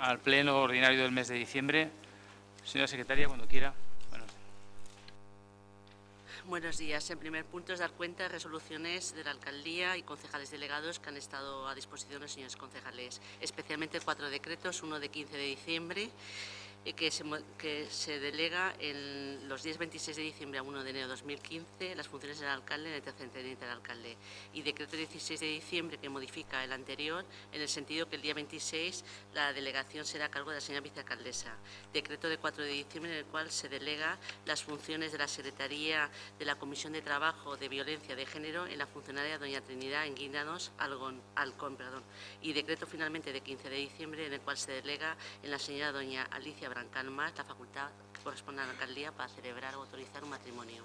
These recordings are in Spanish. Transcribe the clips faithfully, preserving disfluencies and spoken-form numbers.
al pleno ordinario del mes de diciembre. Señora secretaria, cuando quiera. Bueno. Buenos días. En primer punto es dar cuenta de resoluciones de la alcaldía y concejales delegados que han estado a disposición de los señores concejales, especialmente cuatro decretos, uno de quince de diciembre, Que se, que se delega en los días veintiséis de diciembre a uno de enero de dos mil quince las funciones del alcalde en el tercer teniente del alcalde, y decreto dieciséis de diciembre que modifica el anterior en el sentido que el día veintiséis la delegación será a cargo de la señora vicealcaldesa. Decreto de cuatro de diciembre en el cual se delega las funciones de la Secretaría de la Comisión de Trabajo de Violencia de Género en la funcionaria doña Trinidad Enguínanos Algón, Alcón, perdón, y decreto finalmente de quince de diciembre en el cual se delega en la señora doña Alicia Brancan Mas la facultad que corresponde a la alcaldía para celebrar o autorizar un matrimonio.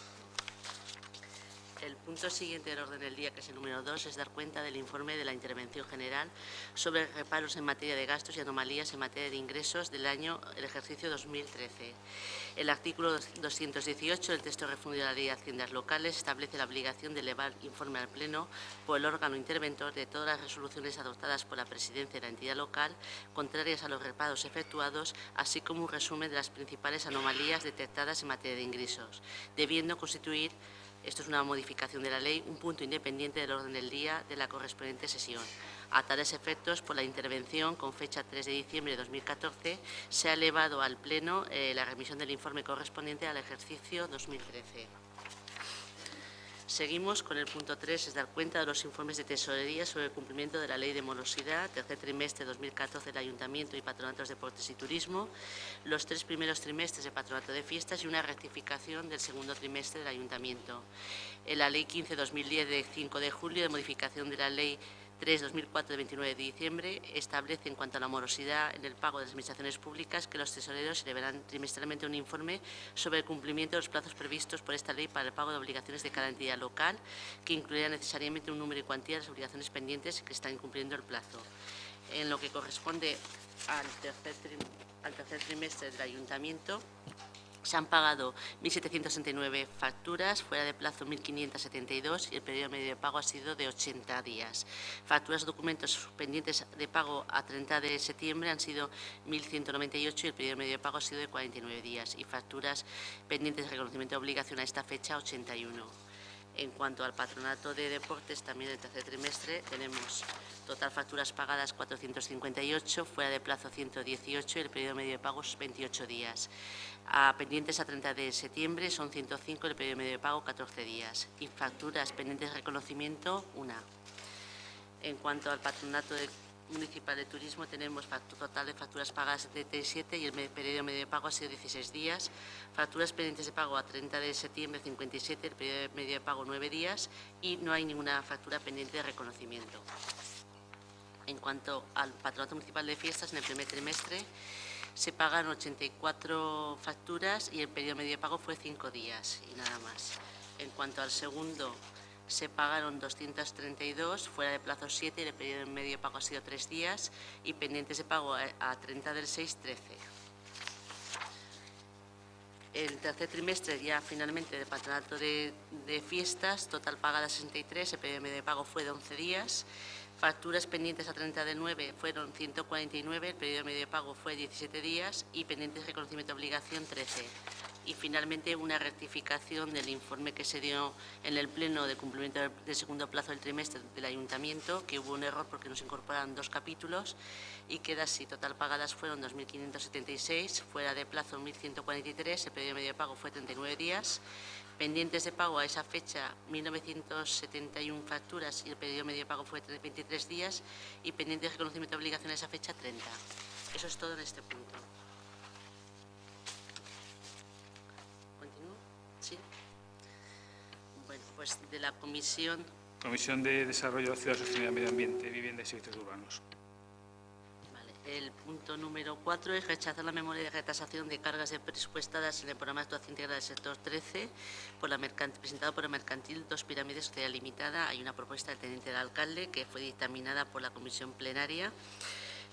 El punto siguiente del orden del día, que es el número dos, es dar cuenta del informe de la intervención general sobre reparos en materia de gastos y anomalías en materia de ingresos del año, el ejercicio dos mil trece. El artículo doscientos dieciocho del texto refundido de la Ley de Haciendas Locales establece la obligación de elevar informe al Pleno por el órgano interventor de todas las resoluciones adoptadas por la presidencia de la entidad local contrarias a los reparos efectuados, así como un resumen de las principales anomalías detectadas en materia de ingresos, debiendo constituir, esto es una modificación de la ley, un punto independiente del orden del día de la correspondiente sesión. A tales efectos, por la intervención, con fecha tres de diciembre de dos mil catorce, se ha elevado al Pleno eh, la remisión del informe correspondiente al ejercicio dos mil trece. Seguimos con el punto tres, es dar cuenta de los informes de tesorería sobre el cumplimiento de la Ley de Morosidad, tercer trimestre de dos mil catorce del Ayuntamiento y Patronatos de Deportes y Turismo, los tres primeros trimestres de Patronato de Fiestas y una rectificación del segundo trimestre del Ayuntamiento. En la Ley quince barra dos mil diez de cinco de julio de modificación de la Ley tres barra dos mil cuatro de veintinueve de diciembre establece en cuanto a la morosidad en el pago de las administraciones públicas que los tesoreros deberán trimestralmente un informe sobre el cumplimiento de los plazos previstos por esta ley para el pago de obligaciones de cada entidad local, que incluirá necesariamente un número y cuantía de las obligaciones pendientes que están incumpliendo el plazo. En lo que corresponde al tercer, al tercer trimestre del Ayuntamiento, se han pagado mil setecientas sesenta y nueve facturas, fuera de plazo mil quinientas setenta y dos y el periodo medio de pago ha sido de ochenta días. Facturas documentos pendientes de pago a treinta de septiembre han sido mil ciento noventa y ocho y el periodo medio de pago ha sido de cuarenta y nueve días. Y facturas pendientes de reconocimiento de obligación a esta fecha, ochenta y uno. En cuanto al patronato de deportes, también el tercer trimestre tenemos total facturas pagadas cuatrocientos cincuenta y ocho, fuera de plazo ciento dieciocho y el periodo medio de pago es veintiocho días. A pendientes a treinta de septiembre son ciento cinco, el periodo medio de pago catorce días. Y facturas pendientes de reconocimiento, una. En cuanto al patronato de municipal de turismo, tenemos total de facturas pagadas setenta y siete y el periodo medio de pago ha sido dieciséis días. Facturas pendientes de pago a treinta de septiembre, cincuenta y siete, el periodo medio de pago nueve días y no hay ninguna factura pendiente de reconocimiento. En cuanto al patronato municipal de fiestas, en el primer trimestre se pagan ochenta y cuatro facturas y el periodo medio de pago fue cinco días y nada más. En cuanto al segundo, se pagaron doscientos treinta y dos, fuera de plazo siete, y el periodo medio de pago ha sido tres días y pendientes de pago a, a treinta del seis, trece. El tercer trimestre ya finalmente del patronato de, de fiestas, total pagada sesenta y tres, el periodo medio de pago fue de once días. Facturas pendientes a treinta de nueve fueron ciento cuarenta y nueve, el periodo medio de pago fue diecisiete días y pendientes de reconocimiento de obligación trece. Y finalmente una rectificación del informe que se dio en el pleno de cumplimiento del segundo plazo del trimestre del Ayuntamiento, que hubo un error porque nos incorporaron dos capítulos y queda así: total pagadas fueron dos mil quinientos setenta y seis, fuera de plazo mil ciento cuarenta y tres, el periodo medio de pago fue treinta y nueve días, pendientes de pago a esa fecha mil novecientos setenta y uno facturas y el periodo medio de pago fue veintitrés días y pendientes de reconocimiento de obligación a esa fecha treinta. Eso es todo en este punto. Sí. Bueno, pues de la Comisión... Comisión de Desarrollo de la Ciudad, Sostenibilidad, Medio Ambiente, Vivienda y Servicios Urbanos. Vale. El punto número cuatro es rechazar la memoria de retasación de cargas presupuestadas en el programa de actuación integral del sector trece por la presentado por el Mercantil Dos Pirámides Sociedad Limitada. Hay una propuesta del teniente del alcalde que fue dictaminada por la comisión plenaria,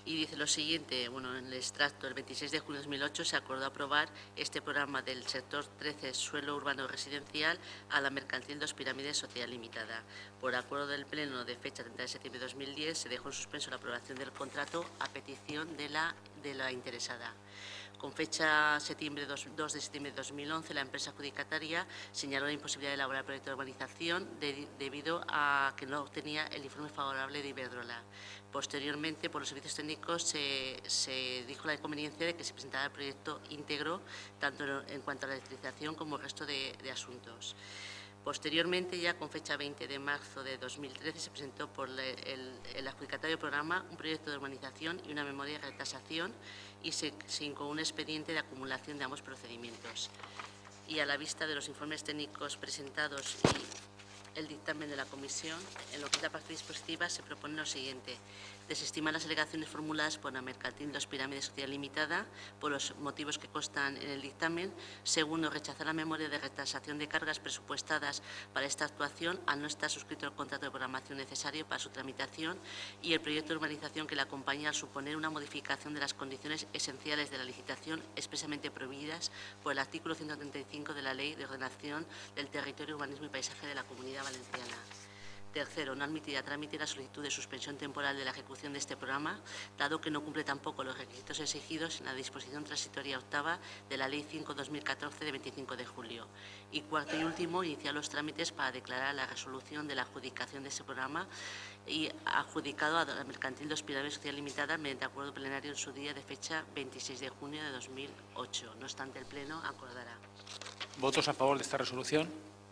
Y dice lo siguiente, bueno, en el extracto, el veintiséis de junio de dos mil ocho se acordó aprobar este programa del sector trece suelo urbano residencial a la mercantil Dos Pirámides Sociedad Limitada. Por acuerdo del Pleno de fecha treinta de septiembre de dos mil diez se dejó en suspenso la aprobación del contrato a petición de la, de la interesada. Con fecha septiembre dos de septiembre de dos mil once, la empresa adjudicataria señaló la imposibilidad de elaborar el proyecto de urbanización de, debido a que no obtenía el informe favorable de Iberdrola. Posteriormente, por los servicios técnicos, se, se dijo la conveniencia de que se presentara el proyecto íntegro, tanto en cuanto a la electrificación como el resto de, de asuntos. Posteriormente, ya con fecha veinte de marzo de dos mil trece, se presentó por el, el, el adjudicatario programa un proyecto de urbanización y una memoria de retasación y se, se incoó un expediente de acumulación de ambos procedimientos. Y a la vista de los informes técnicos presentados y el dictamen de la comisión, en lo que es la parte dispositiva, se propone lo siguiente: desestimar las alegaciones formuladas por la mercantil Dos Pirámides Sociedad Limitada por los motivos que constan en el dictamen. Segundo, rechazar la memoria de retasación de cargas presupuestadas para esta actuación al no estar suscrito el contrato de programación necesario para su tramitación y el proyecto de urbanización que la acompaña al suponer una modificación de las condiciones esenciales de la licitación expresamente prohibidas por el artículo ciento treinta y cinco de la Ley de Ordenación del Territorio, Urbanismo y Paisaje de la Comunidad Valenciana. Tercero, no admitir a trámite la solicitud de suspensión temporal de la ejecución de este programa, dado que no cumple tampoco los requisitos exigidos en la disposición transitoria octava de la Ley cinco barra dos mil catorce de veinticinco de julio. Y cuarto y último, iniciar los trámites para declarar la resolución de la adjudicación de este programa y adjudicado a la mercantil Dos Pirámides Sociedad Limitada mediante acuerdo plenario en su día de fecha veintiséis de junio de dos mil ocho. No obstante, el Pleno acordará. ¿Votos a favor de esta resolución?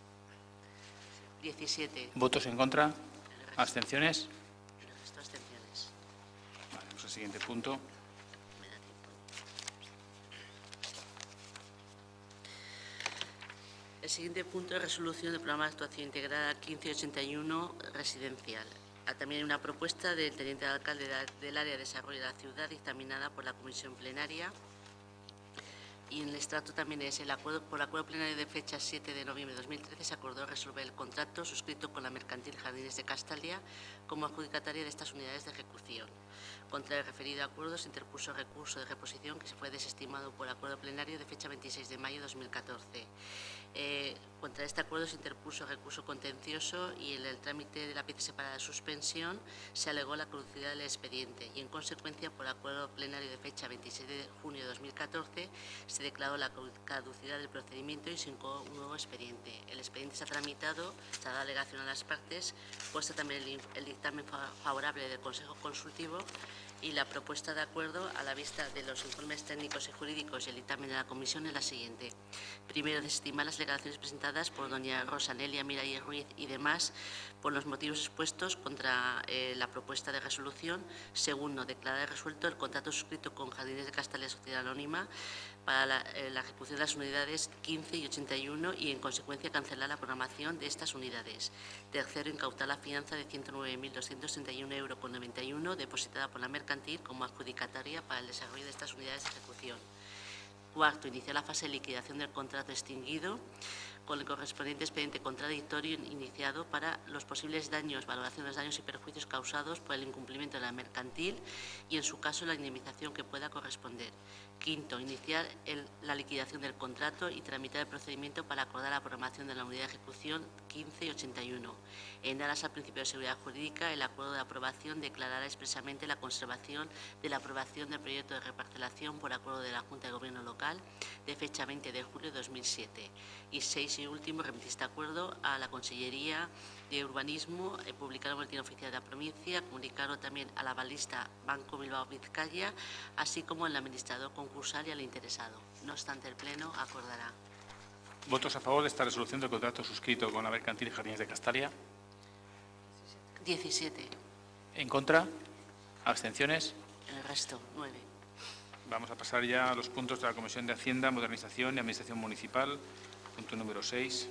diecisiete. ¿Votos en contra? ¿Abstenciones? El resto abstenciones. Vale, vamos al siguiente punto. Me da tiempo. El siguiente punto es resolución del programa de actuación integrada quince ochenta y uno residencial. También hay una propuesta del teniente de alcalde del área de desarrollo de la ciudad dictaminada por la comisión plenaria. Y en el extracto también es el acuerdo, por acuerdo plenario de fecha siete de noviembre de dos mil trece se acordó resolver el contrato suscrito con la mercantil Jardines de Castalia como adjudicataria de estas unidades de ejecución. Contra el referido acuerdo se interpuso recurso de reposición que se fue desestimado por acuerdo plenario de fecha veintiséis de mayo de dos mil catorce. Eh, contra este acuerdo se interpuso recurso contencioso y en el trámite de la pieza separada de suspensión se alegó la caducidad del expediente y en consecuencia por acuerdo plenario de fecha veintiséis de junio de dos mil catorce se declaró la caducidad del procedimiento y se incoó un nuevo expediente. El expediente se ha tramitado, se ha dado alegación a las partes, puesto también el, el dictamen favorable del Consejo Consultivo y la propuesta de acuerdo a la vista de los informes técnicos y jurídicos y el dictamen de la comisión es la siguiente. Primero, desestimar las alegaciones presentadas por doña Rosa Nelia Miralles Ruiz y demás por los motivos expuestos contra eh, la propuesta de resolución. Segundo, declarar resuelto el contrato suscrito con Jardines de Castalia Sociedad Anónima para la, eh, la ejecución de las unidades quince y ochenta y uno y, en consecuencia, cancelar la programación de estas unidades. Tercero, incautar la fianza de ciento nueve mil doscientos treinta y uno euros con noventa y uno depositada por la mercantil como adjudicataria para el desarrollo de estas unidades de ejecución. Cuarto, iniciar la fase de liquidación del contrato extinguido con el correspondiente expediente contradictorio iniciado para los posibles daños, valoración de los daños y perjuicios causados por el incumplimiento de la mercantil y, en su caso, la indemnización que pueda corresponder. Quinto, iniciar el, la liquidación del contrato y tramitar el procedimiento para acordar la programación de la unidad de ejecución quince y ochenta y uno. En aras al principio de seguridad jurídica, el acuerdo de aprobación declarará expresamente la conservación de la aprobación del proyecto de reparcelación por acuerdo de la Junta de Gobierno Local de fecha veinte de julio de dos mil siete. Y seis y último, remitir este acuerdo a la Consellería de Urbanismo, eh, publicarlo en el Boletín Oficial de la Provincia, comunicarlo también a la balista Banco Bilbao Vizcaya, así como al administrador concursal y al interesado. No obstante, el Pleno acordará. ¿Votos a favor de esta resolución del contrato suscrito con la mercantil Jardines de Castalia? diecisiete. ¿En contra? ¿Abstenciones? El resto, nueve. Vamos a pasar ya a los puntos de la Comisión de Hacienda, Modernización y Administración Municipal. Punto número seis.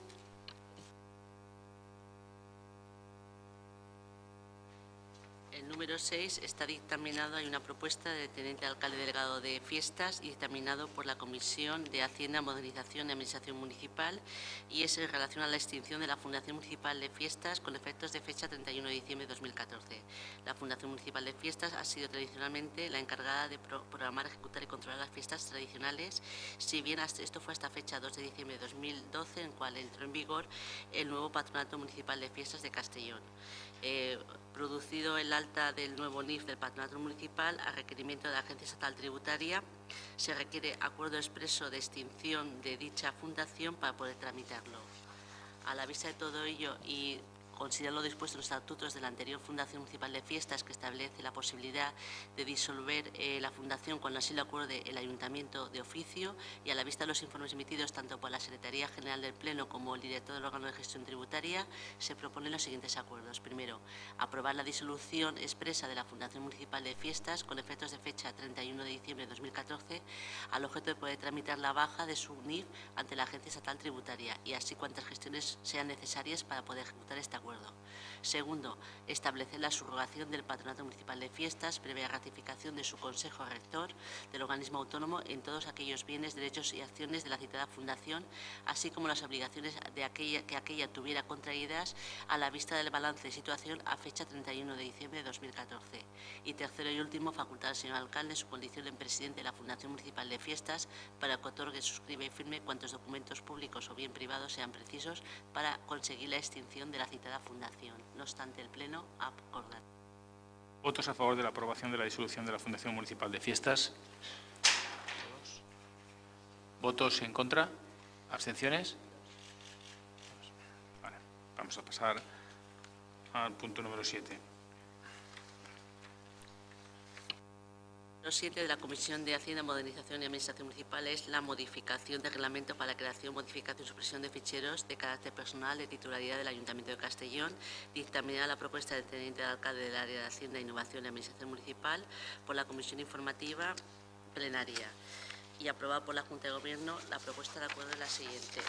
El número seis está dictaminado, hay una propuesta del Teniente Alcalde Delegado de Fiestas y dictaminado por la Comisión de Hacienda, Modernización y Administración Municipal, y es en relación a la extinción de la Fundación Municipal de Fiestas con efectos de fecha treinta y uno de diciembre de dos mil catorce. La Fundación Municipal de Fiestas ha sido tradicionalmente la encargada de pro programar, ejecutar y controlar las fiestas tradicionales, si bien hasta esto fue hasta fecha dos de diciembre de dos mil doce, en cual entró en vigor el nuevo Patronato Municipal de Fiestas de Castellón. Eh, producido el alta del nuevo N I F del Patronato Municipal a requerimiento de la Agencia Estatal Tributaria, se requiere acuerdo expreso de extinción de dicha fundación para poder tramitarlo. A la vista de todo ello y considerar lo dispuesto en los estatutos de la anterior Fundación Municipal de Fiestas, que establece la posibilidad de disolver eh, la fundación cuando así lo acuerde el Ayuntamiento de oficio, y a la vista de los informes emitidos tanto por la Secretaría General del Pleno como el director del órgano de gestión tributaria, se proponen los siguientes acuerdos. Primero, aprobar la disolución expresa de la Fundación Municipal de Fiestas con efectos de fecha treinta y uno de diciembre de dos mil catorce, al objeto de poder tramitar la baja de su N I F ante la Agencia Estatal Tributaria y así cuantas gestiones sean necesarias para poder ejecutar este acuerdo. Segundo, establecer la subrogación del Patronato Municipal de Fiestas previa ratificación de su Consejo Rector del organismo autónomo en todos aquellos bienes, derechos y acciones de la citada fundación, así como las obligaciones de aquella, que aquella tuviera contraídas a la vista del balance de situación a fecha treinta y uno de diciembre de dos mil catorce. Y tercero y último, facultar al señor alcalde en su condición de presidente de la Fundación Municipal de Fiestas para que otorgue, suscriba y firme cuantos documentos públicos o bien privados sean precisos para conseguir la extinción de la citada fundación. No obstante, el Pleno acordará. ¿Votos a favor de la aprobación de la disolución de la Fundación Municipal de Fiestas? ¿Votos en contra? ¿Abstenciones? Vale, vamos a pasar al punto número siete. Número siete de la Comisión de Hacienda, Modernización y Administración Municipal es la modificación del reglamento para la creación, modificación y supresión de ficheros de carácter personal de titularidad del Ayuntamiento de Castellón, dictaminada la propuesta del Teniente de Alcalde del Área de Hacienda, Innovación y Administración Municipal por la Comisión Informativa Plenaria y aprobada por la Junta de Gobierno. La propuesta de acuerdo es la siguiente.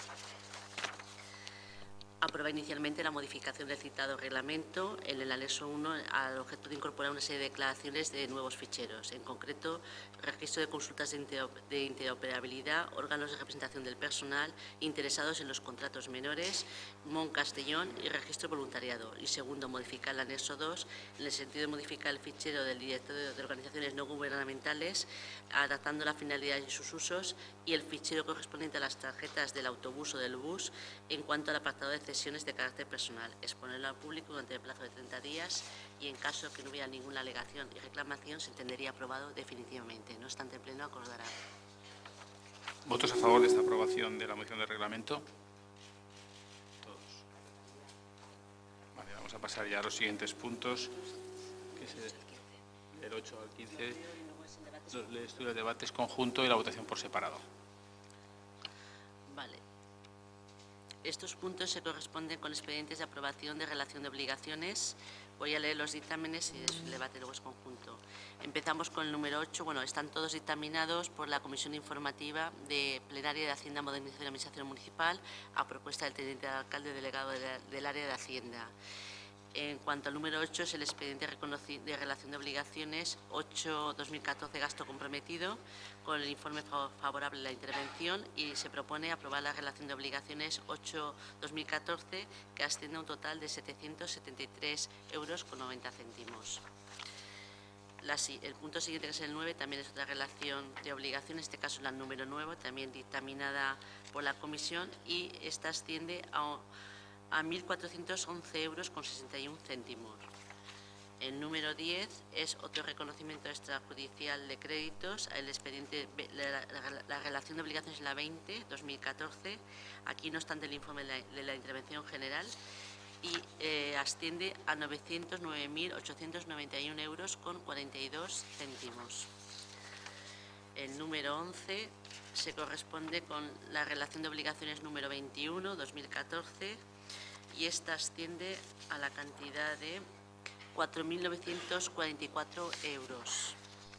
Aprueba inicialmente la modificación del citado reglamento en el anexo uno al objeto de incorporar una serie de declaraciones de nuevos ficheros, en concreto registro de consultas de interoperabilidad, órganos de representación del personal interesados en los contratos menores, M O N Castellón y registro voluntariado. Y segundo, modificar el anexo dos en el sentido de modificar el fichero del directorio de organizaciones no gubernamentales, adaptando la finalidad y sus usos, y el fichero correspondiente a las tarjetas del autobús o del bus en cuanto al apartado de sesiones de carácter personal, exponerlo al público durante el plazo de treinta días y en caso de que no hubiera ninguna alegación y reclamación se entendería aprobado definitivamente. No obstante, el Pleno acordará. ¿Votos a favor de esta aprobación de la moción de reglamento? Todos. Vale, vamos a pasar ya a los siguientes puntos, que es el, del ocho al quince, el estudio de debates conjunto y la votación por separado. Vale. Estos puntos se corresponden con expedientes de aprobación de relación de obligaciones. Voy a leer los dictámenes y el debate luego es conjunto. Empezamos con el número ocho. Bueno, están todos dictaminados por la Comisión Informativa de Plenaria de Hacienda, Modernización y Administración Municipal a propuesta del Teniente de Alcalde Delegado de la, del Área de Hacienda. En cuanto al número ocho, es el expediente de relación de obligaciones ocho barra dos mil catorce, gasto comprometido, con el informe favorable a la intervención, y se propone aprobar la relación de obligaciones ocho barra dos mil catorce, que asciende a un total de setecientos setenta y tres euros con noventa céntimos. La, el punto siguiente, que es el nueve, también es otra relación de obligación, en este caso la número nueve, también dictaminada por la Comisión, y esta asciende a a mil cuatrocientos once euros con sesenta y un céntimos. El número diez es otro reconocimiento extrajudicial de créditos. El expediente, la, la, la relación de obligaciones es la veinte barra dos mil catorce. Aquí no obstante el informe de la, de la intervención general, y eh, asciende a novecientos nueve mil ochocientos noventa y un euros con cuarenta y dos céntimos. El número once se corresponde con la relación de obligaciones número veintiuno barra dos mil catorce, y esta asciende a la cantidad de cuatro mil novecientos cuarenta y cuatro euros.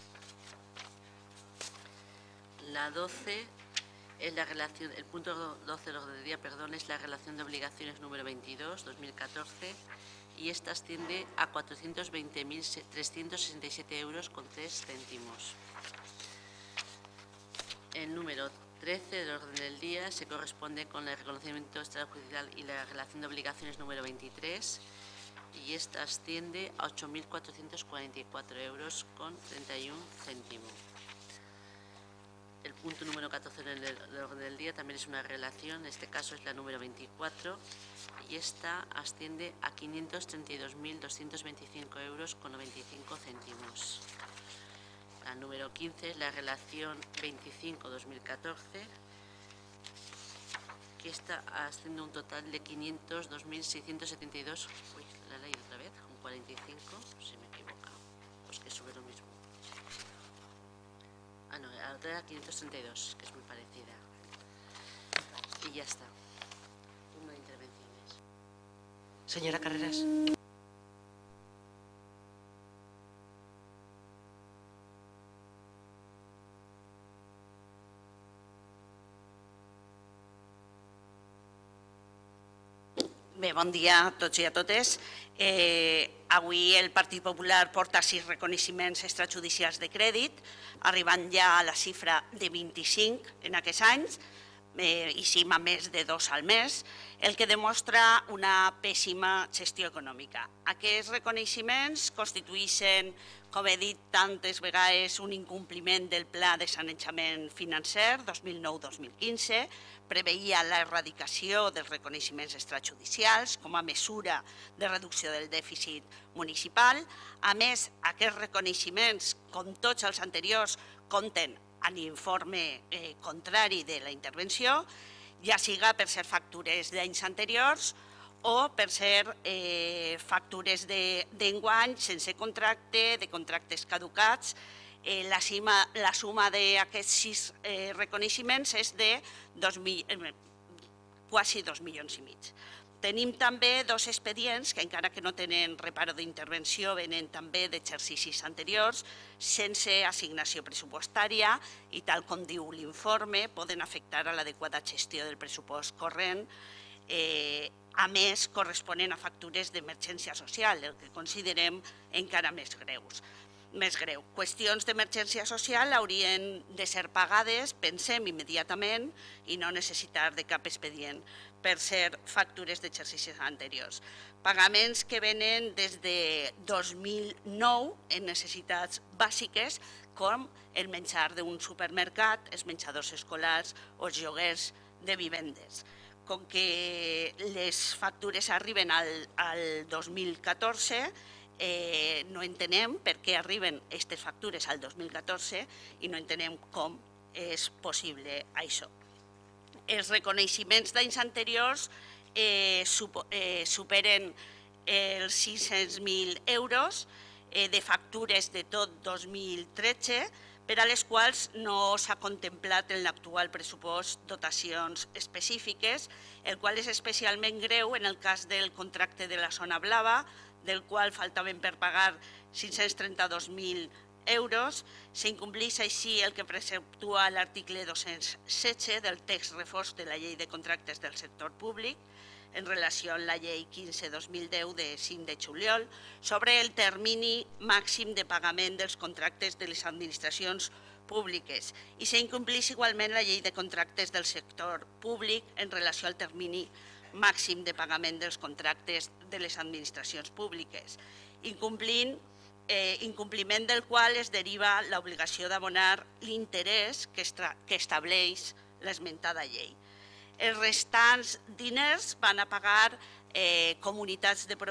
La doce es la relación, el punto doce del orden del día, perdón, es la relación de obligaciones número veintidós barra dos mil catorce, y esta asciende a cuatrocientos veinte mil trescientos sesenta y siete euros con tres céntimos. El número trece del orden del día se corresponde con el reconocimiento extrajudicial y la relación de obligaciones número veintitrés y esta asciende a ocho mil cuatrocientos cuarenta y cuatro euros con treinta y un céntimos. El punto número catorce del orden del día también es una relación, en este caso es la número veinticuatro y esta asciende a quinientos treinta y dos mil doscientos veinticinco euros con noventa y cinco céntimos. La número quince es la relación veinticinco barra dos mil catorce, que esta asciende a un total de quinientos dos mil seiscientos setenta y dos, uy, la he leído otra vez, con cuarenta y cinco, si me he equivocado, pues que sube lo mismo. Ah, no, la otra era quinientos treinta y dos, que es muy parecida. Y ya está. Turno de intervenciones. Señora Carreras. Bé, bon dia a tots i a totes. Eh, avui el Partit Popular porta sis reconeixements extrajudicials de crèdit, arribant ja a la xifra de vint-i-cinc en aquests anys, eh, i sim a més de dos al mes, el que demostra una pèssima gestió econòmica. Aquests reconeixements constitueixen, com he dit tantes vegades, un incompliment del Pla de Sanejament Financer dos mil nou dos mil quinze, preveia l'erradicació dels reconeixements extrajudicials com a mesura de reducció del dèficit municipal. A més, aquests reconeixements, com tots els anteriors, compten amb l'informe eh, contrari de la intervenció, ja siga per ser factures d'anys anteriors o per ser eh, factures d'enguany sense contracte, de contractes caducats. Eh, la, cima, la suma d'aquests sis eh, reconeixements és de dos mil, eh, quasi dos milions i mig. Tenim també dos expedients que, encara que no tenen reparo d'intervenció, venen també d'exercicis anteriors, sense assignació pressupostària i, tal com diu l'informe, poden afectar a l'adequada gestió del pressupost corrent, eh, a més, corresponen a factures d'emergència social, el que considerem encara més greus. Més greu. Qüestions d'emergència social haurien de ser pagades, pensem, immediatament i no necessitar de cap expedient per ser factures d'exercicis anteriors. Pagaments que venen des de dos mil nou en necessitats bàsiques com el menjar d'un supermercat, els menjadors escolars o els lloguers de vivendes. Com que les factures arriben al, al dos mil catorze, Eh, no entenem per què arriben aquestes factures al dos mil catorze i no entenem com és possible això. Els reconeixements d'anys anteriors eh, supo, eh, superen els sis-cents mil euros eh, de factures de tot dos mil tretze, per a les quals no s'ha contemplat en l'actual pressupost dotacions específiques, el qual és especialment greu en el cas del contracte de la zona blava, del qual faltaven per pagar cinc-cents trenta-dos mil euros. S'incompleix així el que preceptua l'article dos-cents setze del text reforç de la Llei de Contractes del Sector Públic en relació amb la Llei quinze dos mil deu de cinc de juliol sobre el termini màxim de pagament dels contractes de les administracions públiques i s'incompleix igualment la Llei de Contractes del Sector Públic en relació al termini màxim de pagament dels contractes de les administracions públiques, incomplint, eh, incompliment del qual es deriva l'obligació d'abonar l'interès que, que estableix l'esmentada llei. Els restants diners van a pagar eh, comunitats de,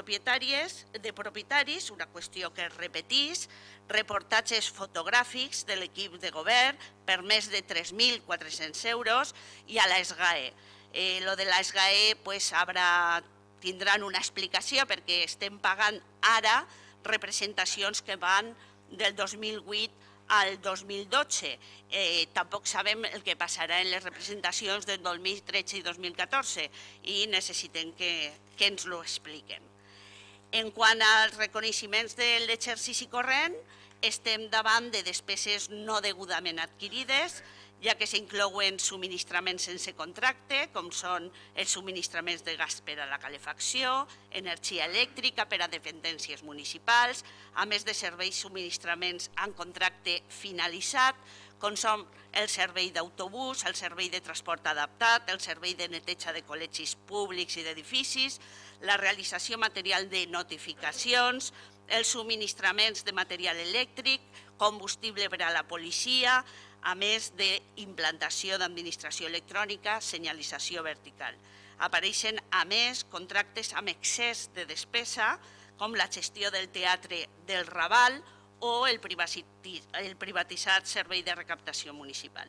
de propietaris, una qüestió que es repetís, reportatges fotogràfics de l'equip de govern per més de tres mil quatre-cents euros i a la SGAE. Eh, lo de la SGAE pues, habrà, tindran una explicació perquè estem pagant ara representacions que van del dos mil vuit al dos mil dotze. Eh, tampoc sabem el que passarà en les representacions del dos mil tretze i dos mil catorze i necessitem que, que ens ho expliquen. En quant als reconeixements de l'exercici corrent, estem davant de despeses no degudament adquirides, ja que s'inclouen subministraments sense contracte, com són els subministraments de gas per a la calefacció, energia elèctrica per a dependències municipals, a més de serveis subministraments amb contracte finalitzat, com són el servei d'autobús, el servei de transport adaptat, el servei de neteja de col·legis públics i d'edificis, la realització material de notificacions, els subministraments de material elèctric, combustible per a la policia, a més d'implantació d'administració electrònica, senyalització vertical. Apareixen, a més, contractes amb excés de despesa, com la gestió del teatre del Raval o el privatitzat servei de recaptació municipal.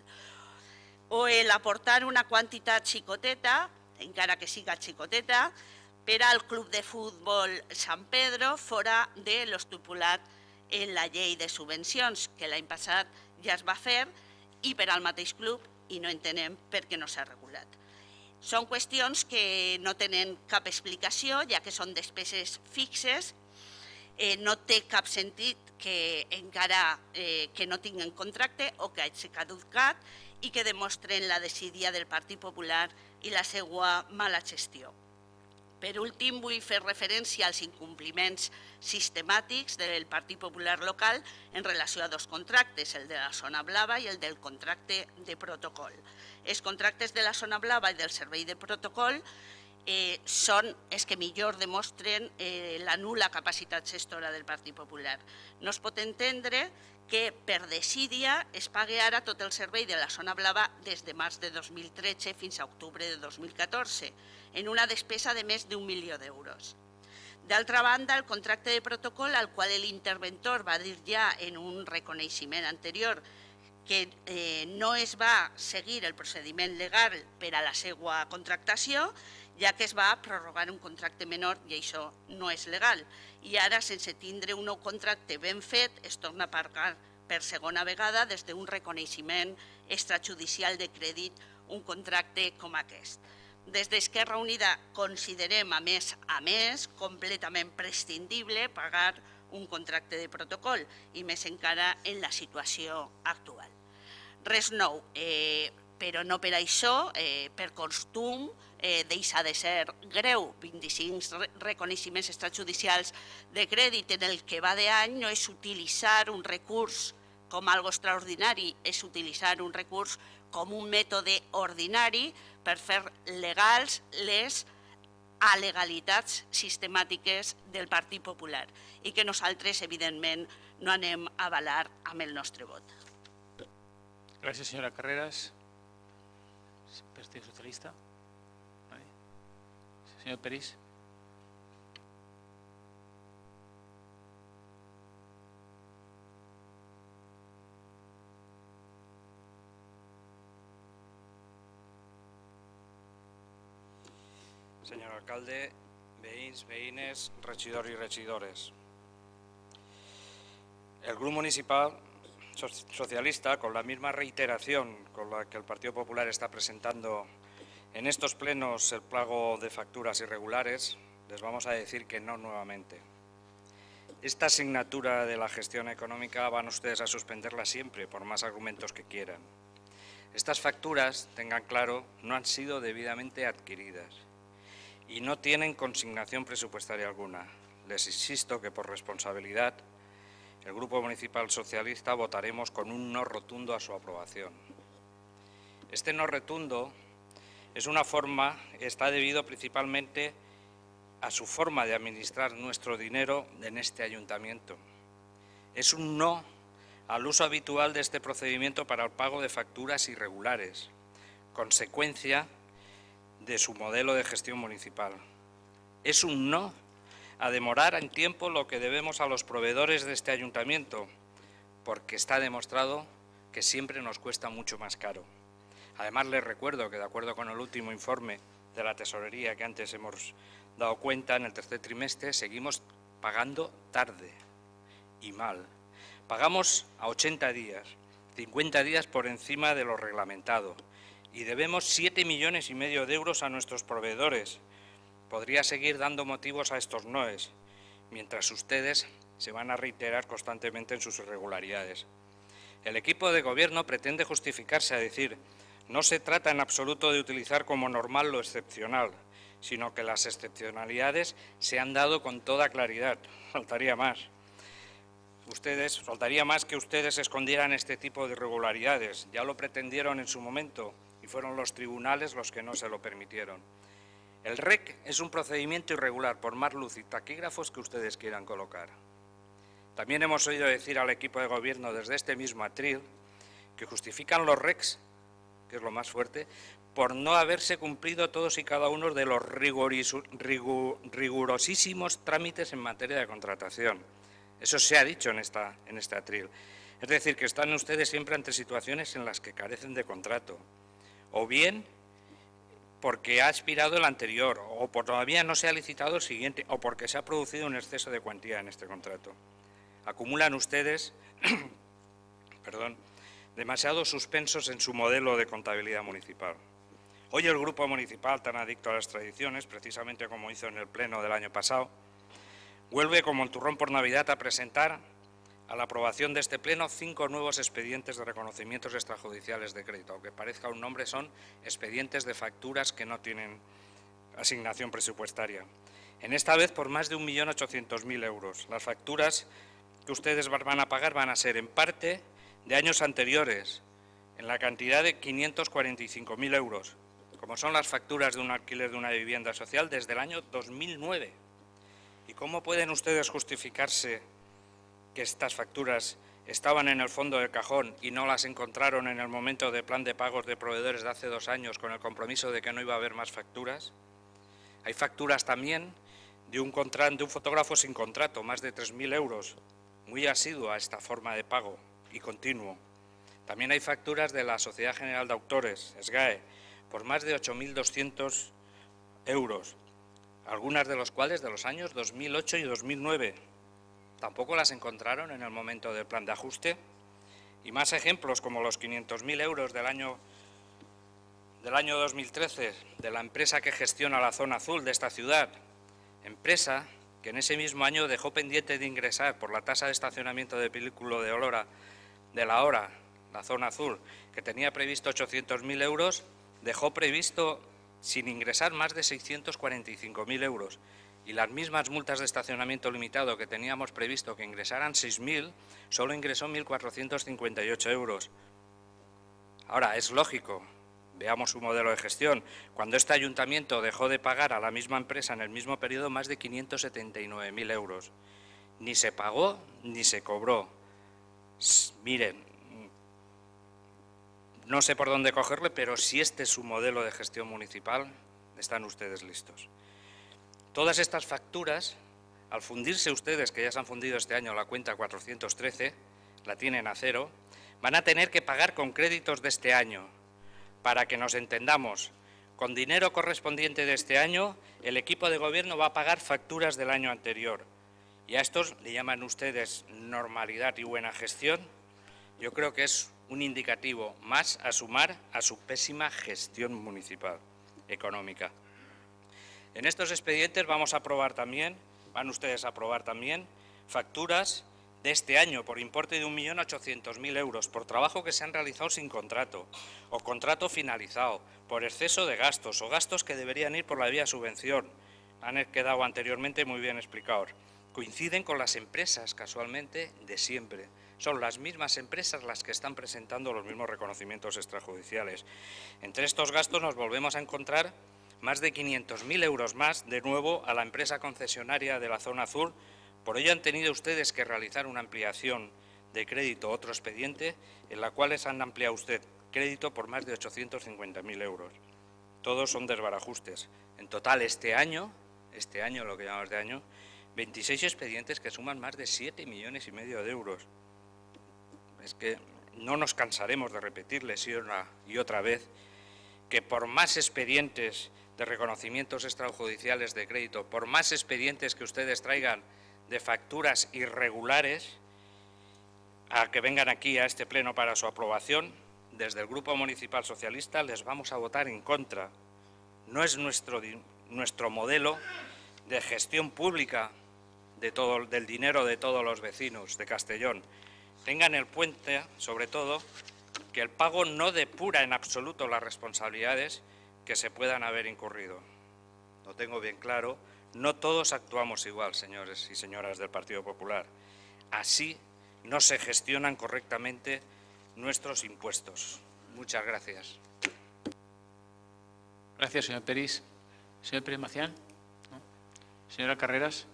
O l'aportar una quantitat xicoteta, encara que siga xicoteta, per al Club de Futbol Sant Pedro fora de l'estipulat en la llei de subvencions, que l'any passat ja es va fer, i per al mateix club, i no entenem per què no s'ha regulat. Són qüestions que no tenen cap explicació, ja que són despeses fixes, no té cap sentit que encara que no tinguin contracte o que hagi caducat i que demostren la desídia del Partit Popular i la seva mala gestió. Per últim, vull fer referència als incompliments sistemàtics del Partit Popular local en relació a dos contractes, el de la zona blava i el del contracte de protocol. Els contractes de la zona blava i del servei de protocol són els que millor demostren la nul·la capacitat gestora del Partit Popular. No es pot entendre que per desídia es pagui ara tot el servei de la zona blava des de març de dos mil tretze fins a octubre de dos mil catorze, en una despesa de més d'un milió d'euros. D'altra banda, el contracte de protocol, al qual l'interventor va dir ja en un reconeixement anterior que no es va seguir el procediment legal per a la seva contractació, ja que es va prorrogar un contracte menor i això no és legal. I ara, sense tindre un nou contracte ben fet, es torna a pagar per segona vegada des d'un reconeixement extrajudicial de crèdit un contracte com aquest. Des d'Esquerra Unida considerem, a més a més, completament prescindible pagar un contracte de protocol, i més encara en la situació actual. Res nou, però no per això, per costum, deixa de ser greu. vint-i-cinc reconeixements extrajudicials de crèdit en el que va d'any no és utilitzar un recurs com algo extraordinari, és utilitzar un recurs com un mètode ordinari per fer legals les alegalitats sistemàtiques del Partit Popular i que nosaltres, evidentment, no anem a avalar amb el nostre vot. Gràcies, senyora Carreras. Partido Socialista. Señor Peris. Senyor alcalde, veïns, veïnes, regidors i regidores. El grup municipal socialista, con la misma reiteración con la que el Partido Popular está presentando en estos plenos el pago de facturas irregulares, les vamos a decir que no nuevamente. Esta asignatura de la gestión económica van ustedes a suspenderla siempre, por más argumentos que quieran. Estas facturas, tengan claro, no han sido debidamente adquiridas y no tienen consignación presupuestaria alguna. Les insisto que por responsabilidad el Grupo Municipal Socialista votaremos con un no rotundo a su aprobación. Este no rotundo es una forma, está debido principalmente a su forma de administrar nuestro dinero en este ayuntamiento. Es un no al uso habitual de este procedimiento para el pago de facturas irregulares, consecuencia de su modelo de gestión municipal. Es un no a demorar en tiempo lo que debemos a los proveedores de este ayuntamiento, porque está demostrado que siempre nos cuesta mucho más caro. Además, les recuerdo que, de acuerdo con el último informe de la Tesorería que antes hemos dado cuenta, en el tercer trimestre seguimos pagando tarde y mal. Pagamos a ochenta días, cincuenta días por encima de lo reglamentado, y debemos siete millones y medio de euros a nuestros proveedores. Podría seguir dando motivos a estos noes, mientras ustedes se van a reiterar constantemente en sus irregularidades. El equipo de gobierno pretende justificarse a decir: no se trata en absoluto de utilizar como normal lo excepcional, sino que las excepcionalidades se han dado con toda claridad. Faltaría más. Ustedes, faltaría más que ustedes escondieran este tipo de irregularidades. Ya lo pretendieron en su momento y fueron los tribunales los que no se lo permitieron. El R E C es un procedimiento irregular, por más luz y taquígrafos que ustedes quieran colocar. También hemos oído decir al equipo de gobierno desde este mismo atril que justifican los R E Cs, que es lo más fuerte, por no haberse cumplido todos y cada uno de los rigoris, rigu, rigurosísimos trámites en materia de contratación. Eso se ha dicho en, esta, en este atril. Es decir, que están ustedes siempre ante situaciones en las que carecen de contrato. O bien porque ha expirado el anterior, o por todavía no se ha licitado el siguiente, o porque se ha producido un exceso de cuantía en este contrato. Acumulan ustedes perdón, demasiados suspensos en su modelo de contabilidad municipal. Hoy el Grupo Municipal, tan adicto a las tradiciones, precisamente como hizo en el Pleno del año pasado, vuelve como un turrón por Navidad a presentar a la aprobación de este Pleno cinco nuevos expedientes de reconocimientos extrajudiciales de crédito. Aunque parezca un nombre, son expedientes de facturas que no tienen asignación presupuestaria. En esta vez por más de un millón ochocientos mil euros. Las facturas que ustedes van a pagar van a ser en parte de años anteriores, en la cantidad de quinientos cuarenta y cinco mil euros, como son las facturas de un alquiler de una vivienda social desde el año dos mil nueve. ¿Y cómo pueden ustedes justificarse que estas facturas estaban en el fondo del cajón y no las encontraron en el momento del plan de pagos de proveedores de hace dos años con el compromiso de que no iba a haber más facturas? Hay facturas también de un, de un fotógrafo sin contrato, más de tres mil euros, muy asiduo a esta forma de pago y continuo. También hay facturas de la Sociedad General de Autores, S G A E, por más de ocho mil doscientos euros, algunas de las cuales de los años dos mil ocho y dos mil nueve. Tampoco las encontraron en el momento del plan de ajuste. Y más ejemplos como los quinientos mil euros del año, del año dos mil trece de la empresa que gestiona la zona azul de esta ciudad, empresa que en ese mismo año dejó pendiente de ingresar por la tasa de estacionamiento de vehículo de Olora de la hora, la zona azul, que tenía previsto ochocientos mil euros, dejó previsto sin ingresar más de seiscientos cuarenta y cinco mil euros. Y las mismas multas de estacionamiento limitado que teníamos previsto que ingresaran seis mil, solo ingresó mil cuatrocientos cincuenta y ocho euros. Ahora, es lógico, veamos su modelo de gestión. Cuando este ayuntamiento dejó de pagar a la misma empresa en el mismo periodo más de quinientos setenta y nueve mil euros. Ni se pagó ni se cobró. Miren, no sé por dónde cogerle, pero si este es su modelo de gestión municipal, están ustedes listos. Todas estas facturas, al fundirse ustedes, que ya se han fundido este año la cuenta cuatrocientos trece, la tienen a cero, van a tener que pagar con créditos de este año. Para que nos entendamos, con dinero correspondiente de este año, el equipo de gobierno va a pagar facturas del año anterior. Y a estos le llaman ustedes normalidad y buena gestión. Yo creo que es un indicativo más a sumar a su pésima gestión municipal económica. En estos expedientes vamos a aprobar también, van ustedes a aprobar también, facturas de este año por importe de un millón ochocientos mil euros por trabajo que se han realizado sin contrato o contrato finalizado, por exceso de gastos o gastos que deberían ir por la vía subvención. Han quedado anteriormente muy bien explicados. Coinciden con las empresas, casualmente, de siempre. Son las mismas empresas las que están presentando los mismos reconocimientos extrajudiciales. Entre estos gastos nos volvemos a encontrar más de quinientos mil euros más, de nuevo, a la empresa concesionaria de la zona azul. Por ello han tenido ustedes que realizar una ampliación de crédito, otro expediente, en la cual les han ampliado usted crédito por más de ochocientos cincuenta mil euros. Todos son desbarajustes. En total, este año, este año, lo que llamamos de año, veintiséis expedientes que suman más de siete millones y medio de euros. Es que no nos cansaremos de repetirles una y otra vez que por más expedientes de reconocimientos extrajudiciales de crédito, por más expedientes que ustedes traigan de facturas irregulares a que vengan aquí a este pleno para su aprobación, desde el Grupo Municipal Socialista les vamos a votar en contra. No es nuestro, nuestro modelo de gestión pública de todo, del dinero de todos los vecinos de Castellón. tengan en cuenta, sobre todo, que el pago no depura en absoluto las responsabilidades que se puedan haber incurrido. Lo tengo bien claro, no todos actuamos igual, señores y señoras del Partido Popular. Así no se gestionan correctamente nuestros impuestos. Muchas gracias. Gracias, señor Peris. Señor Pérez Macián. ¿No? Señora Carreras.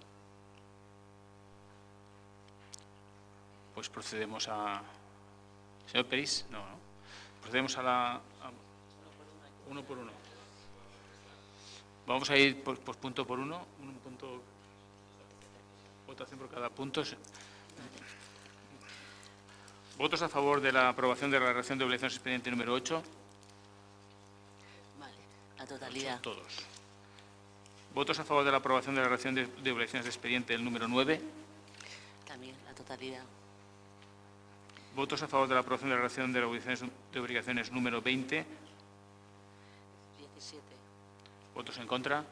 Pues procedemos a... Señor Peris, no, no. Procedemos a la... a... Uno por uno. Vamos a ir por, por punto por uno. Un punto... Votación por cada punto. ¿Votos a favor de la aprobación de la relación de obligaciones expediente número ocho? Vale, la totalidad. Ocho, todos. ¿Votos a favor de la aprobación de la relación de, de obligaciones de expediente el número nueve? También la totalidad. ¿Votos a favor de la aprobación de la relación de obligaciones, de obligaciones número veinte? diecisiete. ¿Votos en contra?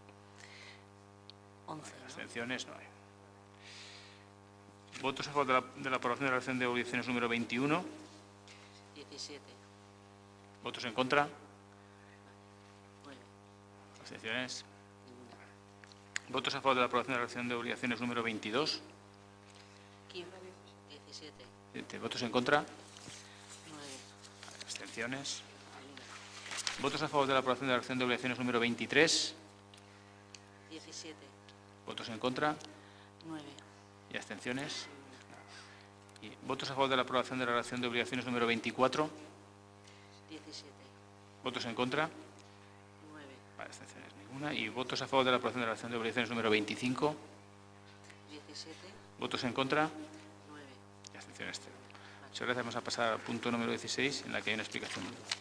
once. ¿No? Abstenciones no hay. ¿Votos a favor de la, de la aprobación de la relación de obligaciones número veintiuno? diecisiete. ¿Votos en contra? nueve. Abstenciones. Ninguna. ¿Votos a favor de la aprobación de la relación de obligaciones número veintidós? quince. diecisiete. ¿Votos en contra? nueve. Abstenciones. Ninguna. ¿Votos a favor de la aprobación de la relación de obligaciones número veintitrés? diecisiete. ¿Votos en contra? nueve. ¿Y abstenciones? ¿Y votos a favor de la aprobación de la relación de obligaciones número veinticuatro? diecisiete. ¿Votos en contra? nueve. Vale, abstenciones ninguna. ¿Y votos a favor de la aprobación de la relación de obligaciones número veinticinco? diecisiete. ¿Votos en contra? nueve. Y abstenciones cero. Muchas gracias. Vamos a pasar al punto número dieciséis, en la que hay una explicación.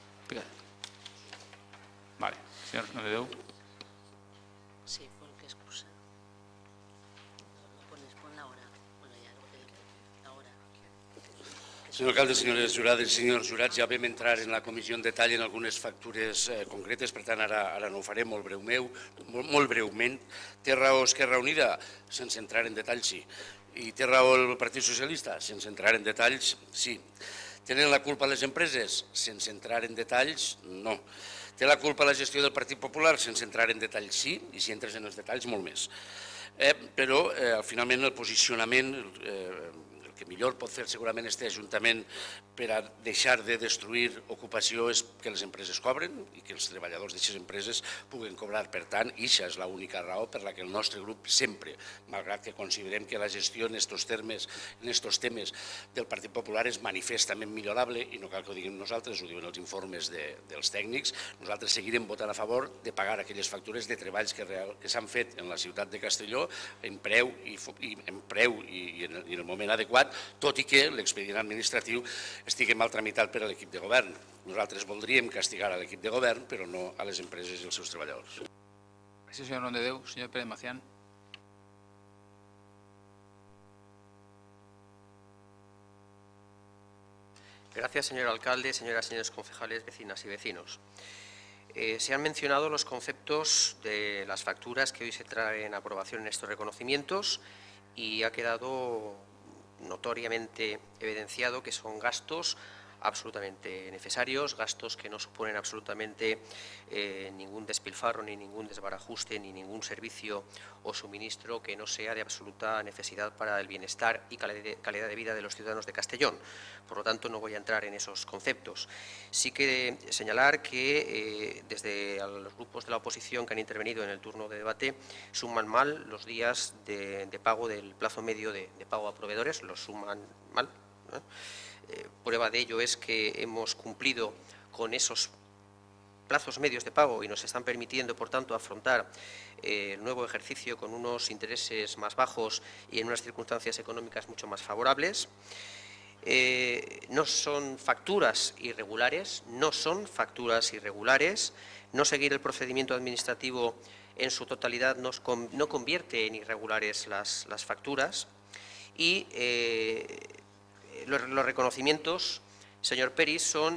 Vale, señor Nodedeu. Sí, pon que excusa. Lo pones, pon la hora. Bueno, ya, luego te digo la hora. Senyor alcalde, senyores jurades i senyors jurats, ja vam entrar en la comissió en detall en algunes factures eh, concretes, per tant, ara, ara no ho faré molt, breu meu, molt, molt breument. Té raó Esquerra Unida? Sense entrar en detalls, sí. I té raó el Partit Socialista? Sense entrar en detalls, sí. Tenen la culpa les empreses? Sense entrar en detalls, no. Té la culpa la gestió del Partit Popular? Sense entrar en detalls, sí, i si entres en els detalls, molt més. Eh, però, eh, finalment, el posicionament, eh, el que millor pot fer segurament este Ajuntament per a deixar de destruir ocupació és que les empreses cobren i que els treballadors d'aquestes empreses puguen cobrar. Per tant, ixa és l'única raó per la que el nostre grup sempre, malgrat que considerem que la gestió en estos termes, en estos temes del Partit Popular és manifestament millorable, i no cal que ho diguem nosaltres, ho diuen els informes de, dels tècnics, nosaltres seguirem votant a favor de pagar aquelles factures de treballs que, que s'han fet en la ciutat de Castelló en preu i, i, en, preu i, i, en, i en el moment adequat, tot i que l'expedient administratiu estigui mal tramitat per a l'equip de govern. Nosaltres voldríem castigar a l'equip de govern, però no a les empreses i els seus treballadors. Gràcies, senyor Nodedeu. Senyor Pérez Macián. Gracias, señor alcalde, señoras y señores concejales, vecinas y vecinos. Eh, se han mencionado los conceptos de las facturas que hoy se traen a aprobación en estos reconocimientos y ha quedado notoriamente evidenciado que son gastos absolutamente necesarios, gastos que no suponen absolutamente eh, ningún despilfarro, ni ningún desbarajuste, ni ningún servicio o suministro que no sea de absoluta necesidad para el bienestar y calidad de vida de los ciudadanos de Castellón. Por lo tanto, no voy a entrar en esos conceptos. Sí que señalar que eh, desde los grupos de la oposición que han intervenido en el turno de debate suman mal los días de, de pago del plazo medio de, de pago a proveedores, los suman mal, ¿no? Eh, prueba de ello es que hemos cumplido con esos plazos medios de pago y nos están permitiendo, por tanto, afrontar eh, el nuevo ejercicio con unos intereses más bajos y en unas circunstancias económicas mucho más favorables. Eh, no son facturas irregulares, no son facturas irregulares. No seguir el procedimiento administrativo en su totalidad nos, no convierte en irregulares las, las facturas y eh, Los, los reconocimientos, señor Peris, son